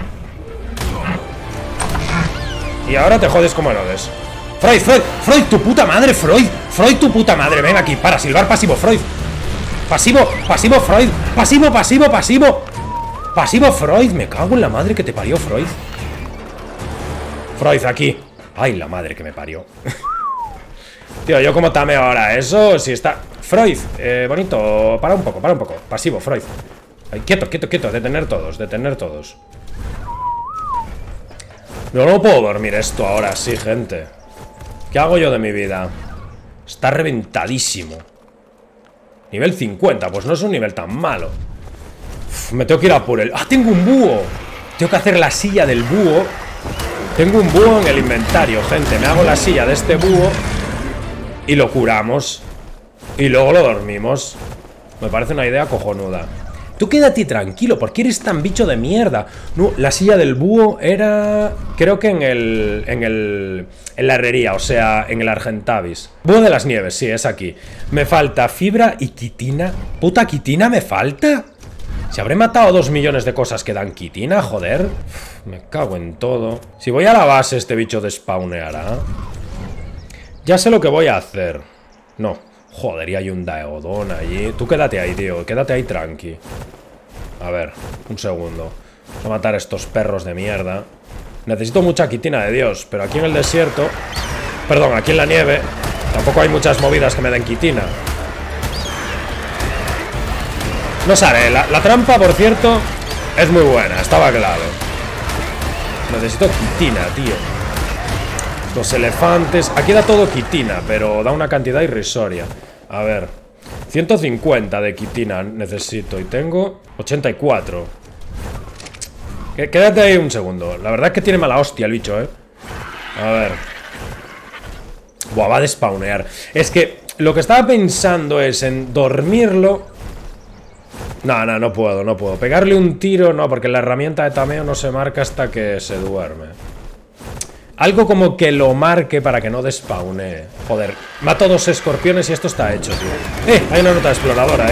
Y ahora te jodes como Herodes. Freud, tu puta madre, Freud, tu puta madre. Ven aquí, para silbar pasivo, Freud. Pasivo, Freud. Pasivo, Freud. Me cago en la madre que te parió, Freud. Freud, aquí. Ay, la madre que me parió. Tío, yo como tameo ahora. Eso, si está... Freud, bonito. Para un poco. Pasivo, Freud. Ay, quieto. Detener todos. No puedo dormir esto ahora, sí, gente. ¿Qué hago yo de mi vida? Está reventadísimo. Nivel 50, pues no es un nivel tan malo. Me tengo que ir a por el... ¡Ah, tengo un búho! Tengo que hacer la silla del búho. Tengo un búho en el inventario, gente. Me hago la silla de este búho y lo curamos. Y luego lo dormimos. Me parece una idea cojonuda. Tú quédate tranquilo, ¿por qué eres tan bicho de mierda? No, la silla del búho era... Creo que en la herrería, o sea, en el Argentavis. Búho de las nieves, sí, es aquí. Me falta fibra y quitina. ¿Puta quitina me falta? Si habré matado 2 millones de cosas que dan quitina, joder. Me cago en todo. Si voy a la base, este bicho despawneará. Ya sé lo que voy a hacer. No. Joder, y hay un Daeodon allí. Tú quédate ahí, tío. Quédate ahí tranqui. A ver, un segundo. Voy a matar a estos perros de mierda. Necesito mucha quitina de Dios. Pero aquí en el desierto... Perdón, aquí en la nieve tampoco hay muchas movidas que me den quitina. No sale. La trampa, por cierto, es muy buena. Estaba claro. Necesito quitina, tío. Los elefantes... Aquí da todo quitina, pero da una cantidad irrisoria. A ver, 150 de quitina necesito. Y tengo 84. Quédate ahí un segundo. La verdad es que tiene mala hostia el bicho, A ver. Buah, va a despawnear. Es que lo que estaba pensando es en dormirlo. No puedo. Pegarle un tiro, no, porque la herramienta de tameo no se marca hasta que se duerme. Algo como que lo marque para que no despawnee. Joder, mato 2 escorpiones y esto está hecho, tío. Hay una nota exploradora,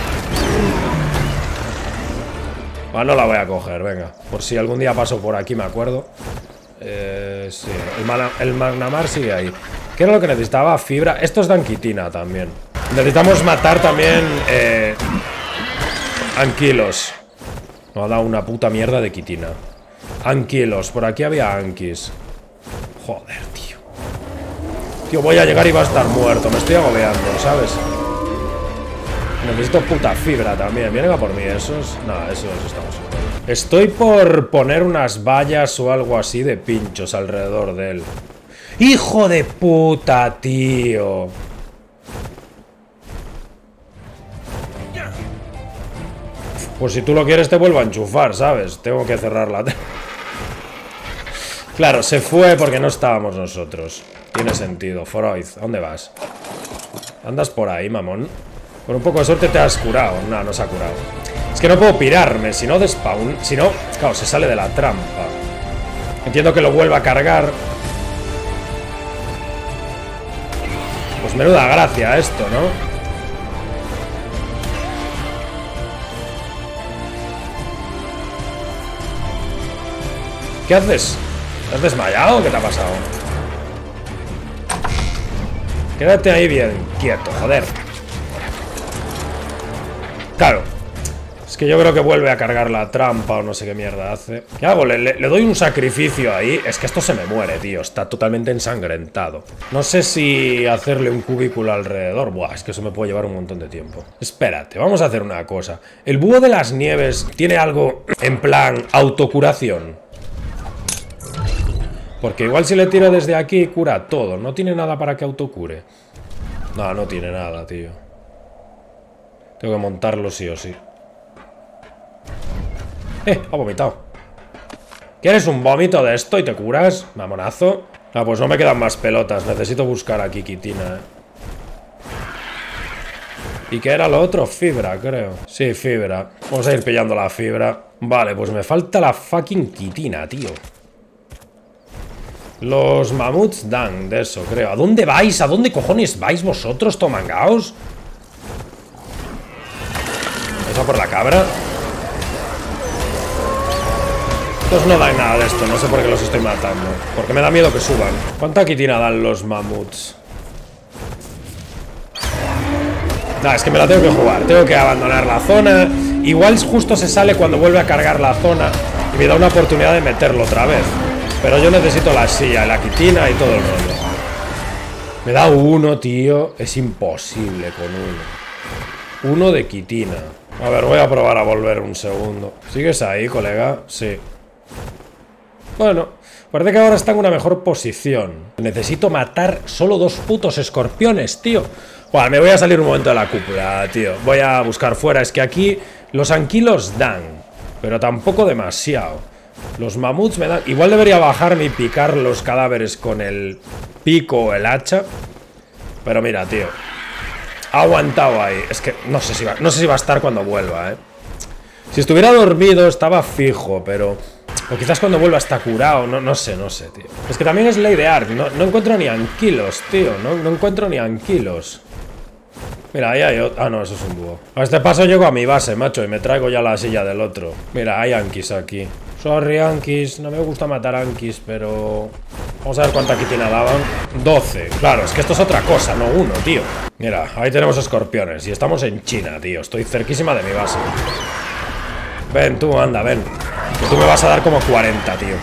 Bueno, no la voy a coger, venga. Por si algún día paso por aquí, me acuerdo. Sí, el Magnamar sigue ahí. ¿Qué era lo que necesitaba? Fibra. Estos dan quitina también. Necesitamos matar también anquilos. No ha dado una puta mierda de quitina. Anquilos, por aquí había anquis. Joder, tío. Tío, voy a llegar y va a estar muerto. Me estoy agobiando, ¿sabes? Necesito puta fibra también. ¿Vienen a por mí esos? No, esos estamos. Estoy por poner unas vallas o algo así de pinchos alrededor de él. ¡Hijo de puta, tío! Pues si tú lo quieres te vuelvo a enchufar, ¿sabes? Tengo que cerrar la... Claro, se fue porque no estábamos nosotros. Tiene sentido. Freud, ¿a dónde vas? Andas por ahí, mamón. Con un poco de suerte te has curado. No se ha curado. Es que no puedo pirarme, si no despawn. Si no, claro, se sale de la trampa. Entiendo que lo vuelva a cargar. Pues menuda gracia esto, ¿no? ¿Qué haces? ¿Te has desmayado o qué te ha pasado? Quédate ahí bien quieto, joder. Claro. Es que yo creo que vuelve a cargar la trampa o no sé qué mierda hace. ¿Qué hago? ¿Le doy un sacrificio ahí? Es que esto se me muere, tío. Está totalmente ensangrentado. No sé si hacerle un cubículo alrededor. Buah, es que eso me puede llevar un montón de tiempo. Espérate, vamos a hacer una cosa. ¿El búho de las nieves tiene algo en plan autocuración? Porque igual si le tiro desde aquí cura todo. No tiene nada para que autocure. No, no tiene nada, tío. Tengo que montarlo sí o sí. Ha vomitado. ¿Quieres un vómito de esto y te curas? Mamonazo. Ah, pues no me quedan más pelotas. Necesito buscar aquí quitina, ¿Y qué era lo otro? Fibra, creo. Sí, fibra. Vamos a ir pillando la fibra. Vale, pues me falta la fucking quitina, tío. Los mamuts dan de eso, creo. ¿A dónde vais? ¿A dónde cojones vais vosotros, tomangaos? ¿Esa por la cabra? Estos no dan nada de esto, no sé por qué los estoy matando. Porque me da miedo que suban. ¿Cuánta quitina dan los mamuts? Nah, es que me la tengo que jugar. Tengo que abandonar la zona. Igual justo se sale cuando vuelve a cargar la zona y me da una oportunidad de meterlo otra vez. Pero yo necesito la silla, la quitina y todo el rollo. Me da uno, tío. Es imposible con uno. Uno de quitina. A ver, voy a probar a volver un segundo. ¿Sigues ahí, colega? Sí. Bueno, parece que ahora está en una mejor posición. Necesito matar solo 2 putos escorpiones, tío. Bueno, me voy a salir un momento de la cúpula, tío. Voy a buscar fuera. Es que aquí los anquilos dan, pero tampoco demasiado. Los mamuts me dan... Igual debería bajarme y picar los cadáveres con el pico o el hacha. Pero mira, tío. Ha aguantado ahí. Es que no sé si va a estar cuando vuelva, Si estuviera dormido estaba fijo, pero... O quizás cuando vuelva está curado. No sé, tío. Es que también es ley de Ark. No encuentro ni anquilos, tío. No encuentro ni anquilos. Mira, ahí hay otro. Ah, no, eso es un búho. A este paso llego a mi base, macho, y me traigo ya la silla del otro. Mira, hay anquis aquí. Sorry, anquis. No me gusta matar anquis, pero... Vamos a ver cuánta quitina daban. 12. Claro, es que esto es otra cosa, no uno, tío. Mira, ahí tenemos escorpiones. Y estamos en China, tío. Estoy cerquísima de mi base. Ven, tú, anda, ven. Que tú me vas a dar como 40, tío.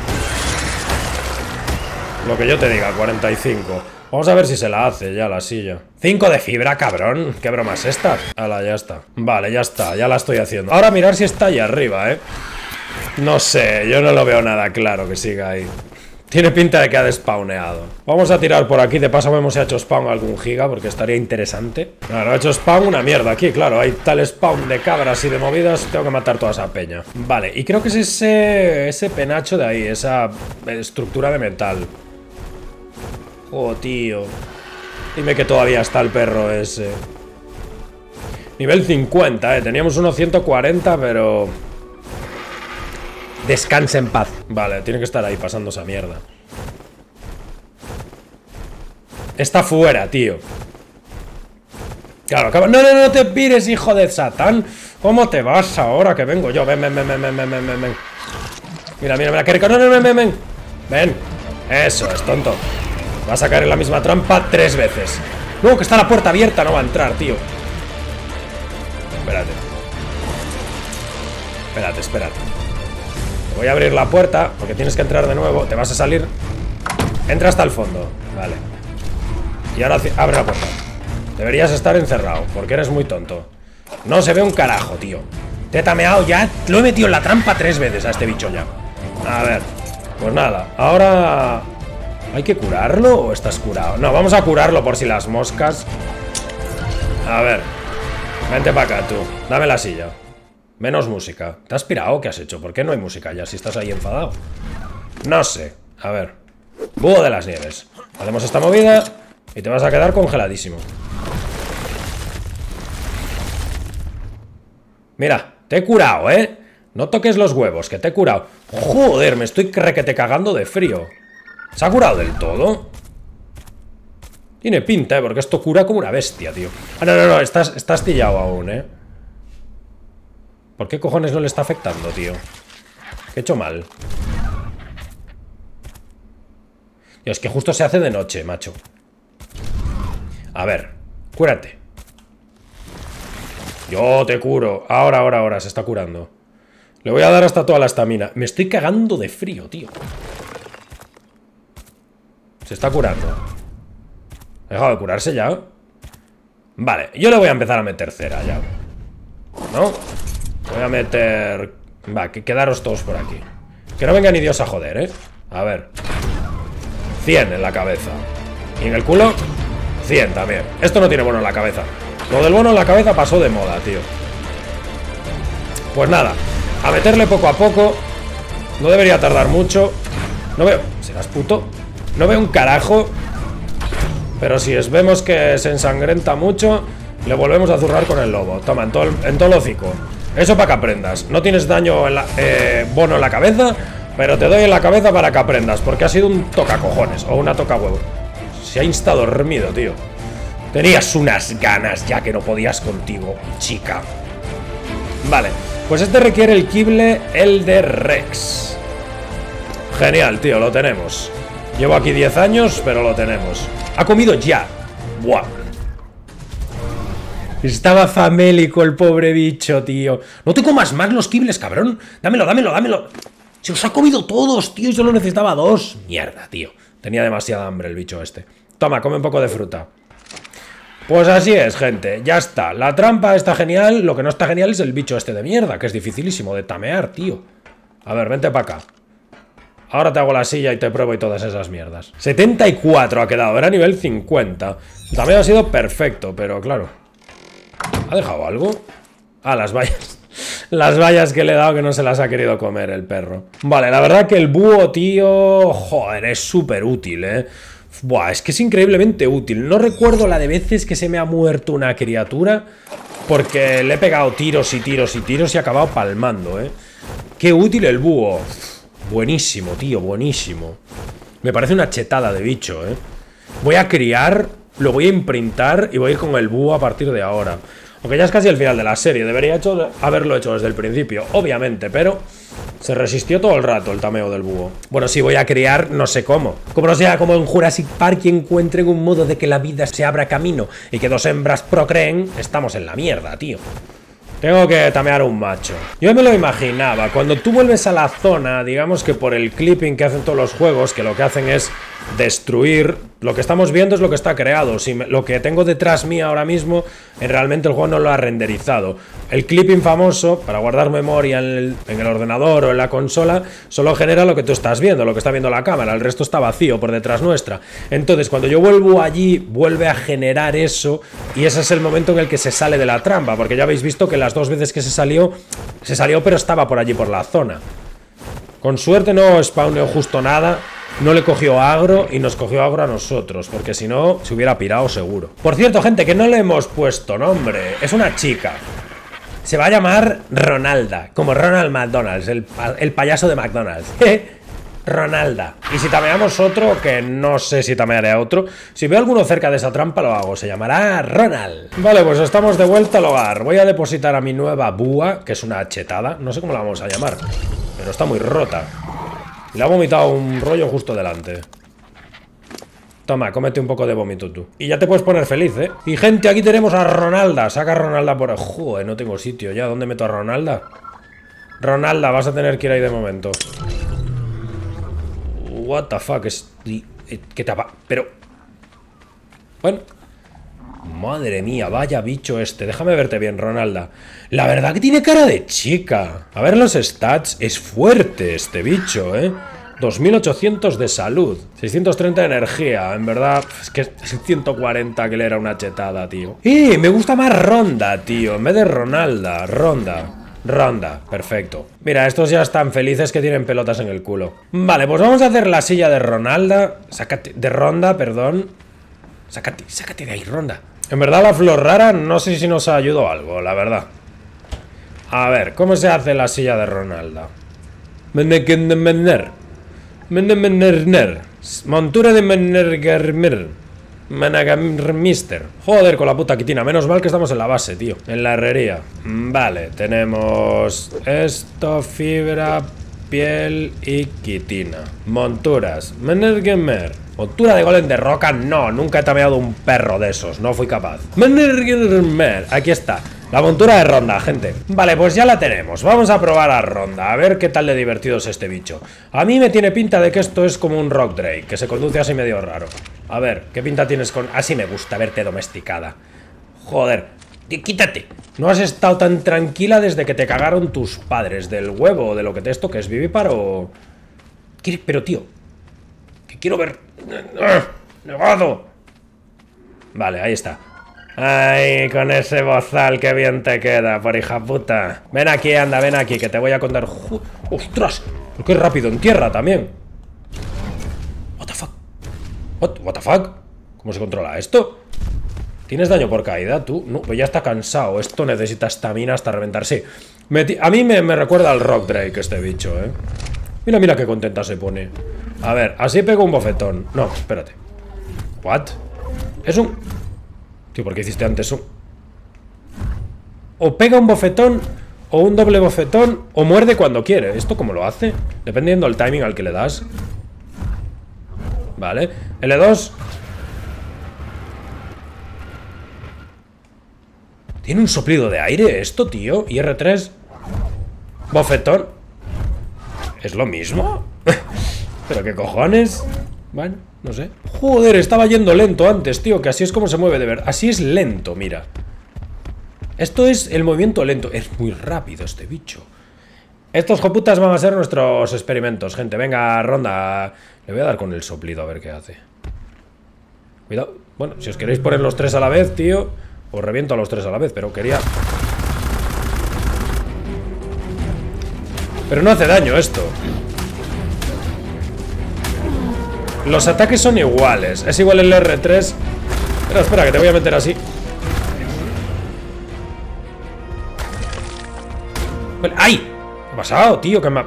Lo que yo te diga, 45. Vamos a ver si se la hace ya la silla. 5 de fibra, cabrón. ¿Qué broma es esta? Hala, ya está. Vale, ya está, ya la estoy haciendo. Ahora mirar si está ahí arriba, No sé, yo no lo veo nada claro que siga ahí. Tiene pinta de que ha despawneado. Vamos a tirar por aquí. De paso vemos si ha hecho spawn algún giga, porque estaría interesante. Claro, ha hecho spawn una mierda aquí, claro. Hay tal spawn de cabras y de movidas. Tengo que matar toda esa peña. Vale, y creo que es ese penacho de ahí, esa estructura de metal. Oh, tío. Dime que todavía está el perro ese. Nivel 50, Teníamos uno 140, pero... Descansa en paz. Vale, tiene que estar ahí pasando esa mierda. Está fuera, tío. Claro, acaba... No te pires, hijo de Satán. ¿Cómo te vas ahora que vengo yo? Ven. Mira, que rico. No, ven. Ven. Eso es, tonto. Vas a caer en la misma trampa 3 veces. No, que está la puerta abierta, no va a entrar, tío. Espérate. Voy a abrir la puerta, porque tienes que entrar de nuevo. Te vas a salir. Entra hasta el fondo. Vale. Y ahora abre la puerta. Deberías estar encerrado, porque eres muy tonto. No se ve un carajo, tío. Te he tameado ya. Lo he metido en la trampa 3 veces a este bicho ya. A ver. Pues nada, ahora... ¿Hay que curarlo o estás curado? No, vamos a curarlo por si las moscas. A ver. Vente para acá, tú. Dame la silla. Menos música. ¿Te has pirado? ¿Qué has hecho? ¿Por qué no hay música ya si estás ahí enfadado? No sé. A ver. Búho de las nieves. Hacemos esta movida y te vas a quedar congeladísimo. Mira, te he curado, No toques los huevos, que te he curado. Joder, me estoy requete cagando de frío. ¿Se ha curado del todo? Tiene pinta, porque esto cura como una bestia, tío. Ah, no, está astillado aún, ¿Por qué cojones no le está afectando, tío? ¿Qué he hecho mal? Tío, es que justo se hace de noche, macho. A ver, cúrate. Yo te curo. Ahora, se está curando. Le voy a dar hasta toda la estamina. Me estoy cagando de frío, tío. Se está curando. ¿Ha dejado de curarse ya? Vale, yo le voy a empezar a meter cera ya. ¿No? Voy a meter... Va, quedaros todos por aquí. Que no venga ni Dios a joder, ¿eh? A ver. 100 en la cabeza. ¿Y en el culo? 100 también. Esto no tiene bono en la cabeza. Lo del bono en la cabeza pasó de moda, tío. Pues nada, a meterle poco a poco. No debería tardar mucho. No veo... ¿Serás puto? No veo un carajo. Pero si vemos que se ensangrenta mucho, le volvemos a zurrar con el lobo. Toma, en todo el hocico. Eso para que aprendas. No tienes daño en bono en la cabeza, pero te doy en la cabeza para que aprendas, porque ha sido un tocacojones o una toca huevo. Se ha insta dormido, tío. Tenías unas ganas ya que no podías contigo, chica. Vale, pues este requiere el Kible Elder Rex. Genial, tío, lo tenemos. Llevo aquí 10 años, pero lo tenemos. Ha comido ya. Buah. Estaba famélico el pobre bicho, tío. No te comas más los Kibles, cabrón. Dámelo. Se los ha comido todos, tío, y solo necesitaba 2. Mierda, tío. Tenía demasiada hambre el bicho este. Toma, come un poco de fruta. Pues así es, gente. Ya está. La trampa está genial. Lo que no está genial es el bicho este de mierda, que es dificilísimo de tamear, tío. A ver, vente para acá. Ahora te hago la silla y te pruebo y todas esas mierdas. 74 ha quedado, era nivel 50. También ha sido perfecto, pero claro. ¿Ha dejado algo? Ah, las vallas. Las vallas que le he dado que no se las ha querido comer el perro. Vale, la verdad que el búho, tío... Joder, es súper útil, ¿eh? Buah, es que es increíblemente útil. No recuerdo la de veces que se me ha muerto una criatura, porque le he pegado tiros y tiros y tiros y he acabado palmando, ¿eh? Qué útil el búho. Buenísimo, tío, buenísimo. Me parece una chetada de bicho, ¿eh? Voy a criar, lo voy a imprintar y voy a ir con el búho a partir de ahora. Aunque ya es casi el final de la serie. Debería haberlo hecho desde el principio, obviamente, pero se resistió todo el rato el tameo del búho. Bueno, sí, voy a criar, no sé cómo. Como no sea como en Jurassic Park y encuentren un modo de que la vida se abra camino y que 2 hembras procreen, estamos en la mierda, tío. Tengo que tamear un macho. Yo me lo imaginaba. Cuando tú vuelves a la zona, digamos que por el clipping que hacen todos los juegos, que lo que hacen es destruir, lo que estamos viendo es lo que está creado. Si lo que tengo detrás mía ahora mismo, realmente el juego no lo ha renderizado. El clipping famoso, para guardar memoria en el ordenador o en la consola, solo genera lo que tú estás viendo, lo que está viendo la cámara. El resto está vacío por detrás nuestra. Entonces, cuando yo vuelvo allí, vuelve a generar eso, y ese es el momento en el que se sale de la trampa, porque ya habéis visto que las 2 veces que se salió pero estaba por allí por la zona. Con suerte no spawneó justo nada. No le cogió agro y nos cogió agro a nosotros, porque si no, se hubiera pirado seguro. Por cierto, gente, que no le hemos puesto nombre. Es una chica. Se va a llamar Ronalda, como Ronald McDonald's, el payaso de McDonald's. Ronalda. Y si tameamos otro, que no sé si tamearé a otro, si veo alguno cerca de esa trampa lo hago. Se llamará Ronald. Vale, pues estamos de vuelta al hogar. Voy a depositar a mi nueva búa, que es una chetada. No sé cómo la vamos a llamar, pero está muy rota. Le ha vomitado un rollo justo delante. Toma, cómete un poco de vómito tú. Y ya te puedes poner feliz, ¿eh? Y gente, aquí tenemos a Ronalda. Saca a Ronalda por... Joder, no tengo sitio ya. ¿Dónde meto a Ronalda? Ronalda, vas a tener que ir ahí de momento. What the fuck, ¿qué tapa? Pero... Bueno... Madre mía, vaya bicho este. Déjame verte bien, Ronalda. La verdad que tiene cara de chica. A ver los stats. Es fuerte este bicho, ¿eh? 2800 de salud, 630 de energía. En verdad, es que es 140 que le era una chetada, tío. Me gusta más Ronda, tío. En vez de Ronalda, Ronda, perfecto. Mira, estos ya están felices que tienen pelotas en el culo. Vale, pues vamos a hacer la silla de Ronalda. Sácate, de Ronda, perdón. Sácate de ahí, Ronda. En verdad la flor rara no sé si nos ayudó algo, la verdad. A ver, ¿cómo se hace la silla de Ronalda? Montura de Menergermer. Menagammister. Joder, con la puta quitina. Menos mal que estamos en la base, tío. En la herrería. Vale, tenemos esto, fibra, piel y quitina. Monturas. Menergemer. Montura de golem de roca, no. Nunca he tameado un perro de esos. No fui capaz. Menergemer. Aquí está. La montura de Ronda, gente. Vale, pues ya la tenemos. Vamos a probar a Ronda. A ver qué tal de divertido es este bicho. A mí me tiene pinta de que esto es como un Rock Drake, que se conduce así medio raro. A ver, ¿qué pinta tienes con...? Así me gusta verte domesticada. Joder. Quítate. No has estado tan tranquila desde que te cagaron tus padres. Del huevo o de lo que te esto, que es vivíparo. Pero tío, que quiero ver. ¡Negado! Vale, ahí está. Ay, con ese bozal, que bien te queda, por hija puta. Ven aquí, anda, ven aquí, que te voy a contar. ¡Ostras! ¿Por qué rápido en tierra también? What the fuck? What the fuck? ¿Cómo se controla esto? ¿Tienes daño por caída, tú? No, pues ya está cansado. Esto necesita estamina hasta reventar. Sí, a mí me recuerda al Rock Drake este bicho, ¿eh? Mira, mira qué contenta se pone. A ver, así pego un bofetón. No, espérate. ¿What? Es un... Tío, ¿por qué hiciste antes un...? O pega un bofetón, o un doble bofetón, o muerde cuando quiere. ¿Esto cómo lo hace? Dependiendo del timing al que le das. Vale, L2. ¿Tiene un soplido de aire esto, tío? Y R3. Bofetón. ¿Es lo mismo? ¿Pero qué cojones? Bueno, no sé. Joder, estaba yendo lento antes, tío. Que así es como se mueve de verdad. Así es lento, mira. Esto es el movimiento lento. Es muy rápido este bicho. Estos joputas van a ser nuestros experimentos, gente. Venga, Ronda. Le voy a dar con el soplido a ver qué hace. Cuidado. Bueno, si os queréis poner los tres a la vez, tío, os reviento a los tres a la vez, pero quería... Pero no hace daño esto. Los ataques son iguales. Es igual el R3. Pero espera, que te voy a meter así. ¡Ay! ¿Qué ha pasado, tío? ¿Qué me ha...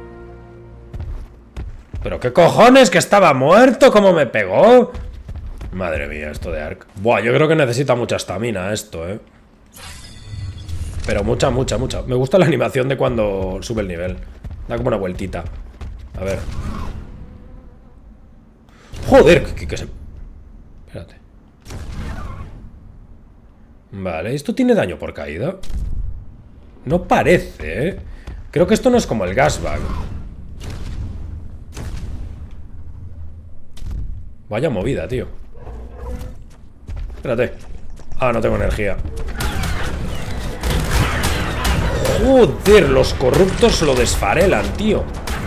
¿Pero qué cojones? ¿Que estaba muerto? ¿Cómo me pegó? Madre mía, esto de Ark. Buah, yo creo que necesita mucha estamina esto, ¿eh? Pero mucha, mucha, mucha. Me gusta la animación de cuando sube el nivel. Da como una vueltita. A ver. Joder, que se... Espérate. Vale, ¿esto tiene daño por caída? No parece, ¿eh? Creo que esto no es como el gasbag. Vaya movida, tío. Espérate. Ah, no tengo energía. Joder, los corruptos lo desfarelan, tío.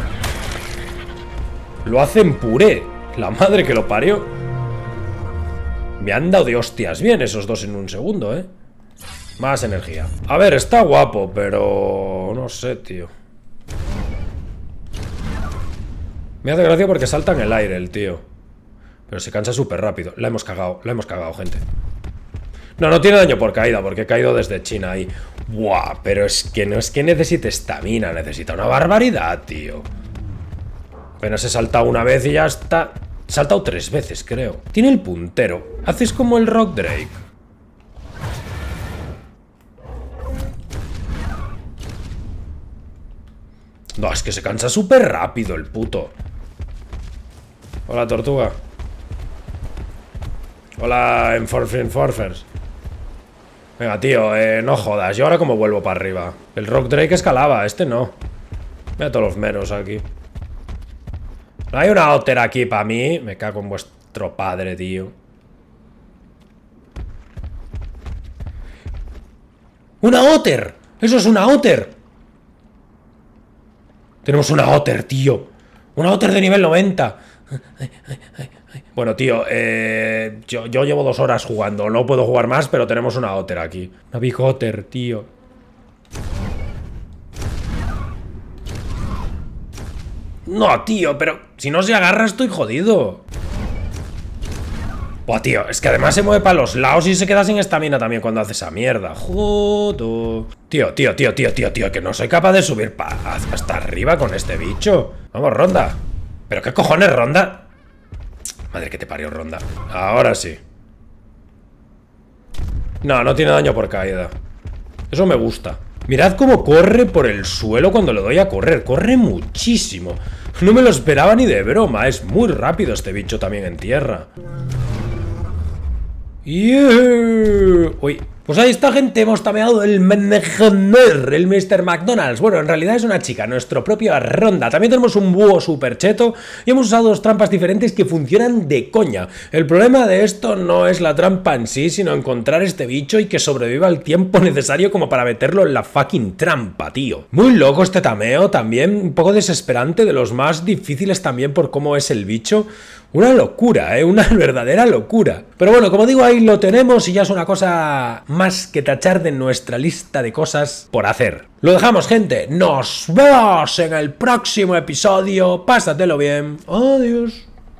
Lo hacen puré. La madre que lo parió. Me han dado de hostias bien esos dos en un segundo, ¿eh? Más energía. A ver, está guapo, pero... no sé, tío. Me hace gracia porque salta en el aire el tío. Pero se cansa súper rápido. La hemos cagado, gente. No, no tiene daño por caída, porque he caído desde China ahí. Buah, pero es que no es que necesite estamina, necesita una barbaridad, tío. Apenas he saltado una vez y ya está. He saltado 3 veces, creo. Tiene el puntero. Haces como el Rock Drake. No, es que se cansa súper rápido el puto. Hola, tortuga. Hola, Enforcers. Venga, tío, no jodas. Yo ahora como vuelvo para arriba. El Rock Drake escalaba, este no. Mira todos los meros aquí. No hay una otter aquí para mí. Me cago en vuestro padre, tío. ¡Una otter! ¡Eso es una otter! Tenemos una otter, tío. Una otter de nivel 90. Bueno, tío, yo llevo 2 horas jugando. No puedo jugar más, pero tenemos una otter aquí. Una big otter, tío. No, tío, pero si no se agarra estoy jodido. Buah, tío, es que además se mueve para los lados y se queda sin estamina también cuando hace esa mierda. Joder. Tío, que no soy capaz de subir hasta arriba con este bicho. Vamos, Ronda. ¿Pero qué cojones, Ronda? Madre que te parió, Ronda. Ahora sí. No, no tiene daño por caída. Eso me gusta. Mirad cómo corre por el suelo cuando le doy a correr. Corre muchísimo. No me lo esperaba ni de broma. Es muy rápido este bicho también en tierra. Uy. Pues ahí está, gente, hemos tameado el Mr. McDonald's. Bueno, en realidad es una chica, nuestro propio Ronda. También tenemos un búho super cheto y hemos usado dos trampas diferentes que funcionan de coña. El problema de esto no es la trampa en sí, sino encontrar este bicho y que sobreviva el tiempo necesario como para meterlo en la fucking trampa, tío. Muy loco este tameo, también un poco desesperante, de los más difíciles también por cómo es el bicho. Una locura, una verdadera locura. Pero bueno, como digo, ahí lo tenemos y ya es una cosa más que tachar de nuestra lista de cosas por hacer. Lo dejamos, gente. Nos vemos en el próximo episodio. Pásatelo bien. Adiós.